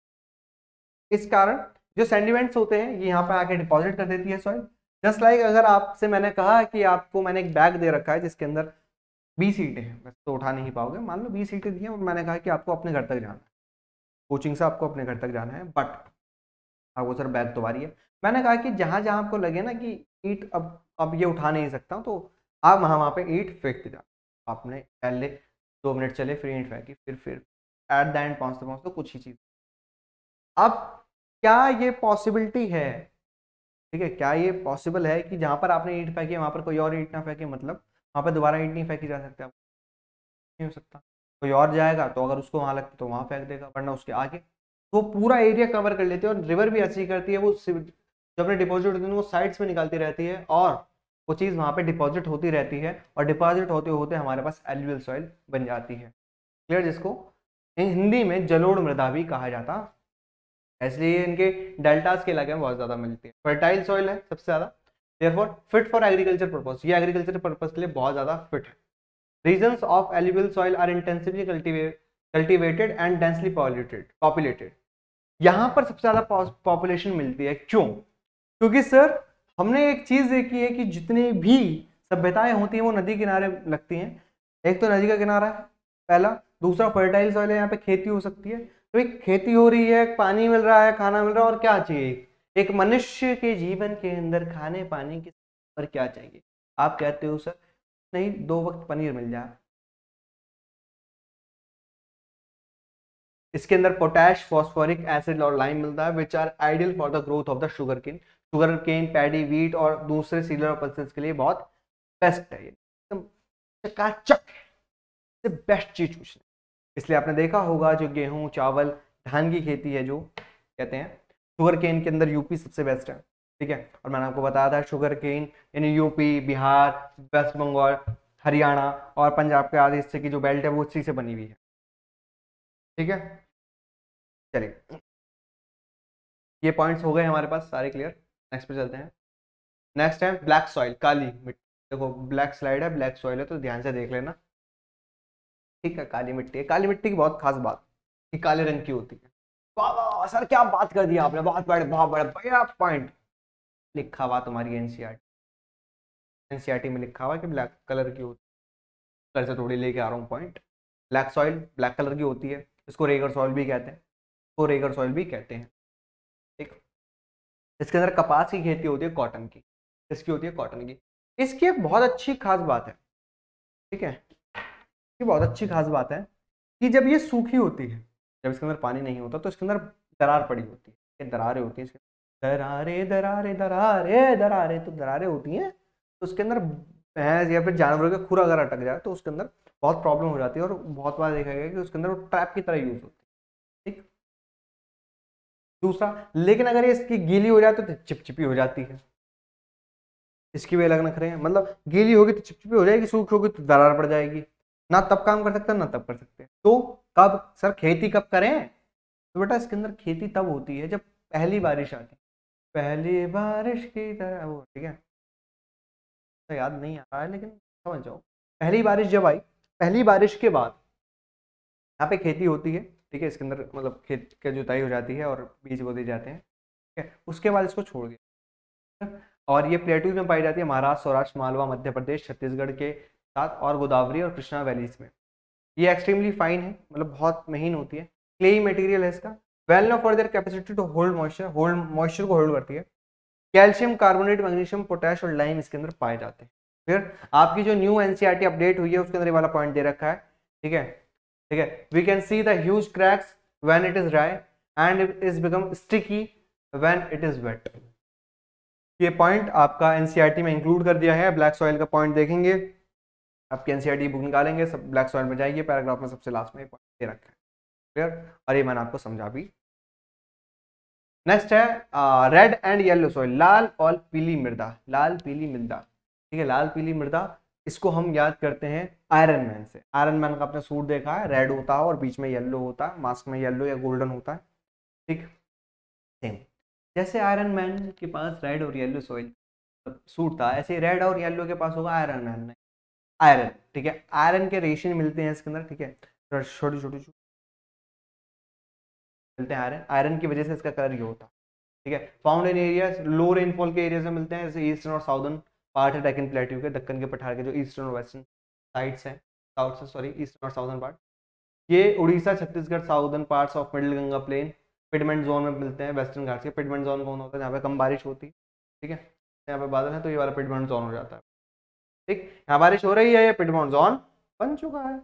इस कारण जो सेंडिमेंट्स होते हैं ये यहाँ पे आके डिपॉजिट कर देती है सॉइल। जस्ट लाइक अगर आपसे मैंने कहा कि आपको मैंने एक बैग दे रखा है जिसके अंदर 20 सीटें हैं, बस तो उठा नहीं पाओगे, मान लो 20 सीटें दी हैं और मैंने कहा कि आपको अपने घर तक जाना है, कोचिंग से आपको अपने घर तक जाना है, बट आपको सर बैग तो भारी है। मैंने कहा कि जहां जहां आपको लगे ना कि ईंट अब ये उठा नहीं सकता तो आप वहां पे ईंट फेंकते जाओ। आपने पहले 2 मिनट चले, फिर ईंट फेंकी, फिर एट द एंड पहुंचते पहुंचते कुछ ही चीज। अब क्या ये पॉसिबिलिटी है, ठीक है, क्या ये पॉसिबल है कि जहां पर आपने ईंट फेंकी वहां पर कोई और ईंट ना फेंके, मतलब वहां पर दोबारा ईंट नहीं फेंकी जा सकती, नहीं हो सकता। कोई और जाएगा तो अगर उसको वहां लगती तो वहां फेंक देगा, वरना उसके आगे तो पूरा एरिया कवर कर लेती है। और रिवर भी ऐसी ही करती है, वो जब अपने डिपॉजिट होती है वो साइड्स में निकालती रहती है और वो चीज़ वहाँ पे डिपॉजिट होती रहती है और डिपॉजिट होते होते हमारे पास एल्यूवियल सॉइल बन जाती है। क्लियर, जिसको हिंदी में जलोढ़ मृदा भी कहा जाता है। इसलिए इनके डेल्टास के इलाके में बहुत ज़्यादा मिलती है। फर्टाइल सॉइल है सबसे ज़्यादा, therefore fit for agriculture purpose, ये एग्रीकल्चर पर्पस के लिए बहुत ज़्यादा फिट है। Regions of alluvial soil are intensively cultivated and densely populated. यहाँ पर सबसे ज़्यादा पॉपुलेशन मिलती है, क्यों? क्योंकि सर हमने एक चीज़ देखी है कि जितनी भी सभ्यताएं होती हैं वो नदी किनारे लगती हैं। एक तो नदी का किनारा है पहला, दूसरा फर्टाइल सॉइल है, यहाँ पे खेती हो सकती है। तो एक खेती हो रही है, पानी मिल रहा है, खाना मिल रहा है, और क्या चाहिए एक मनुष्य के जीवन के अंदर? खाने पानी के और क्या चाहिए? आप कहते हो सर नहीं, 2 वक्त पनीर मिल जाए। इसके अंदर पोटैश, फॉस्फोरिक एसिड और लाइम मिलता है, which are ideal for the growth of the sugarcane. Sugarcane, paddy, wheat और दूसरे सीरियल और पल्सेस के लिए बहुत बेस्ट है, एकदम चकाचक बेस्ट चीज कुछ नहीं। इसलिए आपने देखा होगा जो गेहूं, चावल, धान की खेती है, जो कहते हैं शुगर केन के अंदर यूपी सबसे बेस्ट है। ठीक है, और मैंने आपको बताया था शुगर केन यानी यूपी, बिहार, वेस्ट बंगाल, हरियाणा और पंजाब के आधे हिस्से की जो बेल्ट है वो उसी से बनी हुई है। ठीक है, चलिए ये पॉइंट्स हो गए हमारे पास सारे क्लियर। नेक्स्ट पे चलते हैं। नेक्स्ट है ब्लैक सॉइल, काली मिट्टी। देखो ब्लैक स्लाइड है, ब्लैक सॉइल है, तो ध्यान से देख लेना। ठीक है, काली मिट्टी है। काली मिट्टी की बहुत खास बात कि काले रंग की होती है। वाह वाह सर, क्या बात कर दी आपने, बहुत बड़े बढ़िया पॉइंट लिखा हुआ तुम्हारी एनसीईआरटी में लिखा हुआ कि ब्लैक कलर की होती है। कलर से थोड़ी लेके आ रहा हूँ point. Black soil black colour की होती है, इसको रेगर सॉइल भी कहते हैं, इसको रेगर सॉइल भी कहते हैं। ठीक, इसके अंदर कपास की खेती होती है, कॉटन की। इसकी होती है कॉटन की। इसकी एक बहुत अच्छी खास बात है, ठीक है, ये बहुत अच्छी खास बात है कि जब ये सूखी होती है, जब इसके अंदर पानी नहीं होता, तो इसके अंदर दरार पड़ी होती है, ये दरारें होती हैं, दरारे दरारे दरारे दरारे, तो दरारें होती हैं। तो उसके अंदर भैंस या फिर जानवरों का खुर अगर अटक जाए तो उसके अंदर बहुत प्रॉब्लम हो जाती है, और बहुत बार देखा गया कि उसके अंदर वो ट्रैप की तरह यूज होती है। ठीक, दूसरा, लेकिन अगर ये इसकी गीली हो जाए तो चिपचिपी हो जाती है। इसकी भी अलग नखरे हैं, मतलब गीली होगी तो चिपचिपी हो जाएगी, सूखी होगी तो दरार पड़ जाएगी। ना तब काम कर सकते हैं ना तब कर सकते हैं। तो कब सर खेती कब करें? तो बेटा इसके अंदर खेती तब होती है जब पहली बारिश आती है, पहली बारिश की तरह वो, ठीक है, तो याद नहीं आ रहा है लेकिन समझ जाओ। पहली बारिश जब आई, पहली बारिश के बाद यहाँ पे खेती होती है। ठीक है, इसके अंदर मतलब खेत की जुताई हो जाती है और बीज बो दिए जाते हैं। ठीक है, उसके बाद इसको छोड़ दिया, और ये प्लेटूज में पाई जाती है, महाराष्ट्र, सौराष्ट्र, मालवा, मध्य प्रदेश, छत्तीसगढ़ के साथ, और गोदावरी और कृष्णा वैलीज में। ये एक्सट्रीमली फाइन है, मतलब बहुत महीन होती है। क्लेई मटेरियल है इसका, well know for their capacity to hold moisture को होल्ड करती है। कैल्शियम कार्बोनेट, मैग्नीशियम, पोटैश और लाइम इसके अंदर पाए जाते हैं। फिर आपकी जो न्यू एनसीईआरटी अपडेट हुई है उसके अंदर ये वाला पॉइंट दे रखा है। ठीक है, ठीक है, we can see the huge cracks when it is dry and it is become sticky when it is wet. ये पॉइंट आपका एनसीईआरटी में इंक्लूड कर दिया है। ब्लैक सॉइल का पॉइंट देखेंगे, आपकी एनसीईआरटी बुक निकालेंगे, सब ब्लैक सॉइल में जाएगी, पैराग्राफ में सबसे लास्ट में पॉइंट दे रखा है। क्लियर, और ये मैंने आपको समझा भी। नेक्स्ट है रेड एंड येलो सॉइल, लाल और पीली मृदा। लाल पीली मृदा, ठीक है, लाल पीली मृदा, इसको हम याद करते हैं आयरन मैन से। आयरन मैन का आपने सूट देखा है, रेड होता है और बीच में येलो होता है, मास्क में येलो या गोल्डन होता है। ठीक, सेम जैसे आयरन मैन के पास रेड और येलो सॉइल सूट था, ऐसे रेड और येलो के पास होगा आयरन मैन में आयरन। ठीक है, आयरन के रेशन मिलते हैं इसके अंदर। ठीक है, छोटे छोटे मिलते हैं आयरन, आयरन की वजह से इसका कलर ये होता है। ठीक है, found in areas, low rainfall के एरियाज में मिलते हैं, जैसे ईस्टर्न और साउदर्न पार्ट है डेक्कन प्लेट्यू के, दक्कन के पठार के जो ईस्टर्न और वेस्टर्न साइड्स हैं, साउथ से सॉरी ईस्टर्न और साउदर्न पार्ट। ये Orissa, Chhattisgarh, southern parts of middle Ganga plain, piedmont zone में मिलते हैं, वेस्टर्न घाट्स के। पिडमेंट जोन कौन होता है? जहाँ पे कम बारिश होती है। ठीक है, यहाँ पे बादल है तो ये वाला पिडमेंट जोन हो जाता है। ठीक, यहाँ बारिश हो रही है, ये पिडमेंट जोन बन चुका है।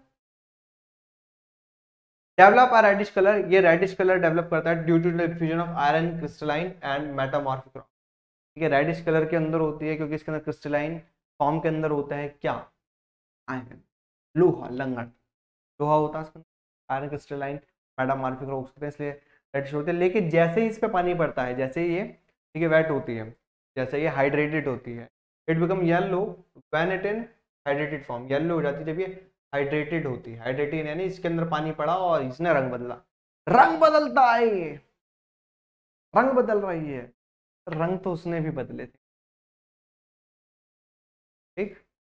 डेवलप आ रेडिश कलर, ये रेडिश कलर डेवलप करता है due to the diffusion of iron crystalline and metamorphic rock. ठीक है, रेडिश कलर के अंदर होती है क्योंकि इसके अंदर क्रिस्टलाइन फॉर्म के अंदर होता है क्या? आयरन, लोहा, लंगड़ लोहा होता है इसके अंदर, आयरन क्रिस्टलाइन मेटामॉर्फिक रॉक्स होते हैं, इसलिए रेडिश होते हैं। लेकिन जैसे ही इस पे पानी पड़ता है, जैसे ही ये, ठीक है, वेट होती है, जैसे ये हाइड्रेटेड होती है, it become yellow when it in hydrated form, yellow हो जाती है जब ये हाइड्रेटेड होती है। हाइड्रेटेड यानी इसके अंदर पानी पड़ा और इसने रंग बदला, रंग बदलता है ये, रंग बदल रही है, रंग तो उसने भी बदले थे। ठीक,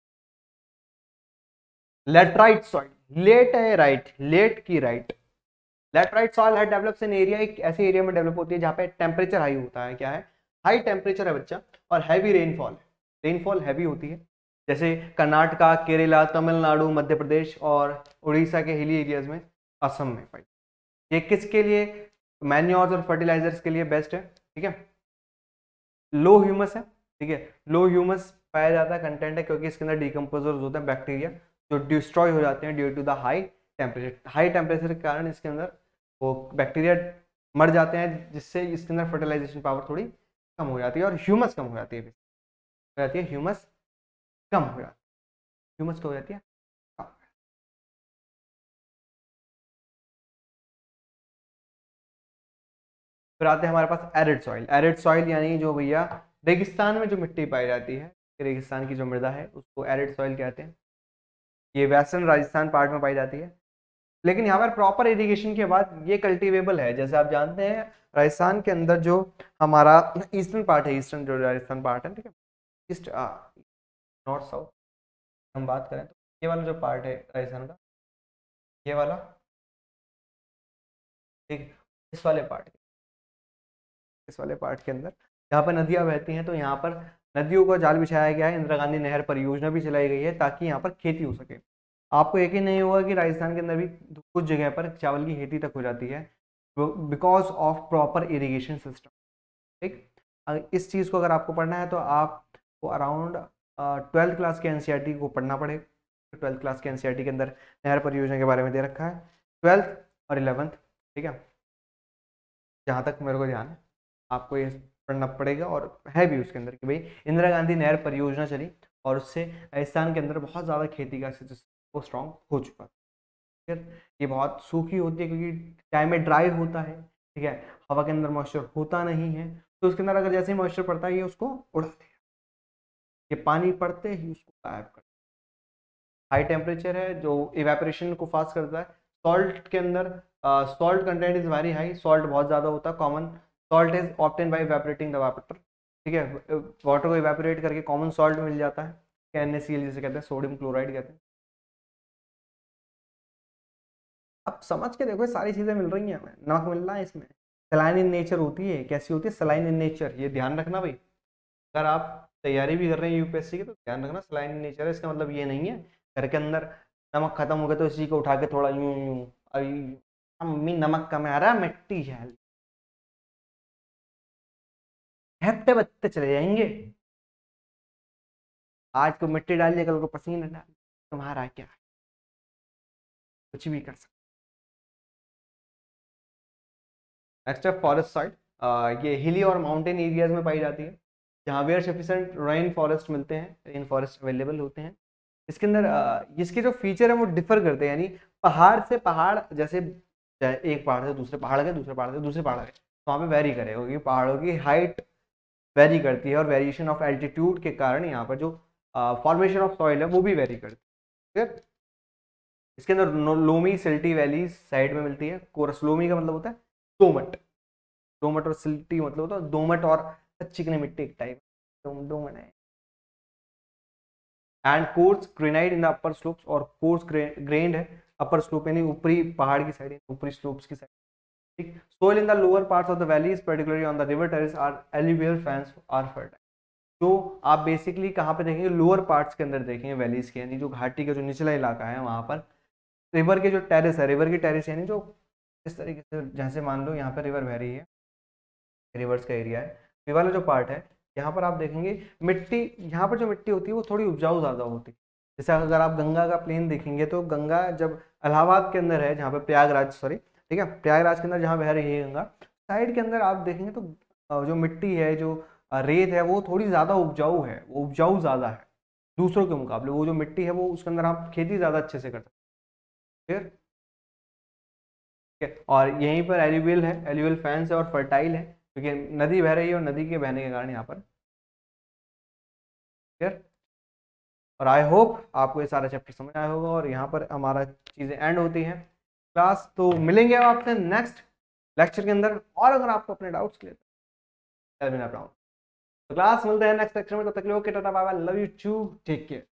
लेटराइट सॉइल, लेट है राइट, लेट की राइट। लेटराइट सॉइल है डेवलप्स इन एरिया, एक ऐसे एरिया में डेवलप होती है जहाँ पे टेम्परेचर हाई होता है। क्या है? हाई टेम्परेचर है बच्चा, और हैवी रेनफॉल है, रेनफॉल हैवी होती है। जैसे कर्नाटका, केरला, तमिलनाडु, मध्य प्रदेश और उड़ीसा के हिली एरियाज में, असम में पाई। ये किसके लिए? मैन्योर्स और फर्टिलाइजर्स के लिए बेस्ट है। ठीक है, लो ह्यूमस है। ठीक है, लो ह्यूमस पाया जाता है कंटेंट है, क्योंकि इसके अंदर डिकम्पोजर्स होते हैं बैक्टीरिया जो डिस्ट्रॉय हो जाते हैं due to the high temperature. High temperature के कारण इसके अंदर वो बैक्टीरिया मर जाते हैं, जिससे इसके अंदर फर्टिलाइजेशन पावर थोड़ी कम हो जाती है और ह्यूमस कम हो जाती है। ह्यूमस कम हो जाती है, ह्यूमस कम हो जाती है। फिर आते हैं हमारे पास एरिड सॉइल। एरिड सॉइल यानी जो भैया रेगिस्तान में जो मिट्टी पाई जाती है, रेगिस्तान की जो मृदा है उसको एरिड सॉइल कहते हैं। ये वेस्टर्न राजस्थान पार्ट में पाई जाती है, लेकिन यहाँ पर प्रॉपर इरिगेशन के बाद ये कल्टीवेबल है। जैसे आप जानते हैं राजस्थान के अंदर जो हमारा ईस्टर्न पार्ट है, ईस्टर्न जो राजस्थान पार्ट है, ठीक है, ईस्ट नॉर्थ साउथ हम बात करें तो ये वाला जो पार्ट है राजस्थान का, ये वाला, ठीक, इस वाले पार्ट के अंदर जहाँ पर नदियाँ बहती हैं, तो यहाँ पर नदियों का जाल बिछाया गया है। इंदिरा गांधी नहर परियोजना भी चलाई गई है ताकि यहाँ पर खेती हो सके। आपको यकीन नहीं होगा कि राजस्थान के अंदर भी कुछ जगह पर चावल की खेती तक हो जाती है because of proper irrigation system. ठीक, इस चीज़ को अगर आपको पढ़ना है तो आपको अराउंड 12th क्लास के एनसीईआरटी को पढ़ना पड़ेगा। 12th क्लास के एनसीईआरटी के अंदर नहर परियोजना के बारे में दे रखा है, 12th और 11th। ठीक है, जहाँ तक मेरे को ध्यान है आपको ये पढ़ना पड़ेगा, और है भी उसके अंदर कि भाई इंदिरा गांधी नहर परियोजना चली और उससे राजस्थान के अंदर बहुत ज़्यादा खेती का वो स्ट्रॉन्ग हो चुका। ठीक है, ये बहुत सूखी होती है क्योंकि टाइम में ड्राई होता है। ठीक है, हवा के अंदर मॉइस्चर होता नहीं है, तो उसके अंदर अगर जैसे ही मॉइस्चर पड़ता है ये उसको उड़ा देगा, ये पानी पड़ते ही उसको गायब कर। हाई टेम्परेचर है जो इवेपोरेशन को फास्ट करता है। सॉल्ट के अंदर salt content is very high, salt बहुत ज़्यादा होता है। Common salt is obtain by evaporating the water. ठीक है, वाटर को इवेपोरेट करके कॉमन सॉल्ट मिल जाता है, NaCl जिसे कहते हैं, सोडियम क्लोराइड कहते हैं। अब समझ के देखो, सारी चीज़ें मिल रही हैं हमें, नमक मिल रहा है इसमें। सलाइन इन नेचर होती है, कैसी होती है? सलाइन इन नेचर, ये ध्यान रखना भाई। अगर आप तैयारी भी कर रहे हैं यूपीएससी की तो ध्यान रखना, सलाइन इन नेचर है, इसका मतलब ये नहीं है घर के अंदर नमक खत्म हो गया तो इसी को उठा के थोड़ा यूं यूं, अरे मम्मी नमक कम आ रहा है, मिट्टी है, हफ्ते बत्ते चले जाएंगे। आज को मिट्टी डालिए, कल को पसीना डाल, तुम्हारा क्या, कुछ भी कर सकते। नेक्स्ट है फॉरेस्ट साइड। ये हिली और माउंटेन एरियाज में पाई जाती है, जहाँ वेयर सफिशिएंट रेन फॉरेस्ट मिलते हैं, रेन फॉरेस्ट अवेलेबल होते हैं। इसके अंदर इसके जो फीचर है वो डिफर करते हैं, यानी पहाड़ से पहाड़, जैसे एक पहाड़ से दूसरे पहाड़ गए, दूसरे पहाड़ से दूसरे पहाड़ गए, तो वहाँ पे वेरी करेगा क्योंकि पहाड़ों की हाइट वेरी करती है और वेरिएशन ऑफ एल्टीट्यूड के कारण यहाँ पर जो फॉर्मेशन ऑफ सॉइल है वो भी वेरी करती है। इसके अंदर लोमी सिल्टी वैली साइड में मिलती है। कोरस, लोमी का मतलब होता है दोमट, दोमट और सिल्टी मतलब होता है दोमट और चिकनी मिट्टी एक टाइप, दोमट है। And coarse granite in the upper slopes, और कोर्स ग्रेन्ड है अपर स्लोप यानी ऊपरी पहाड़ की साइड, ऊपरी स्लोप्स की साइड। ठीक, soil in the lower parts of the valleys particularly on the river terrace are alluvial fans are fertile. तो आप बेसिकली कहाँ पे देखेंगे? लोअर पार्ट्स के अंदर देखेंगे वैलीज के, यानी जो घाटी का जो निचला इलाका है वहाँ पर रिवर के जो टेरेस है, रिवर की टेरेस यानी जो इस तरीके से, जैसे मान लो यहाँ पर रिवर बह रही है, रिवर्स का एरिया है, ये वाला जो पार्ट है यहाँ पर आप देखेंगे मिट्टी, यहाँ पर जो मिट्टी होती है वो थोड़ी उपजाऊ ज़्यादा होती है। जैसे अगर आप गंगा का प्लेन देखेंगे तो गंगा जब इलाहाबाद के अंदर है, जहाँ पे प्रयागराज, सॉरी, ठीक है, प्रयागराज के अंदर जहाँ बह रही है गंगा, साइड के अंदर आप देखेंगे तो जो मिट्टी है, जो रेत है, वो थोड़ी ज़्यादा उपजाऊ है, वो उपजाऊ ज़्यादा है दूसरों के मुकाबले। वो जो मिट्टी है वो उसके अंदर आप खेती ज़्यादा अच्छे से कर सकते हैं। ठीक है, और यहीं पर एल्यूवियल है, एल्यूवियल फैंस है और फर्टाइल है, क्योंकि नदी बह रही है और नदी के बहने के कारण यहाँ पर लेक्चर। और आई होप आपको ये सारा चैप्टर समझ आया होगा और यहाँ पर हमारा चीज़ें एंड होती हैं क्लास। तो मिलेंगे आपसे नेक्स्ट लेक्चर के अंदर, और अगर आपको अपने डाउट्स क्लियर तो क्लास मिलते हैं नेक्स्ट लेक्चर में। तब तक के लिए okay, Tata bye bye, love you too, take care.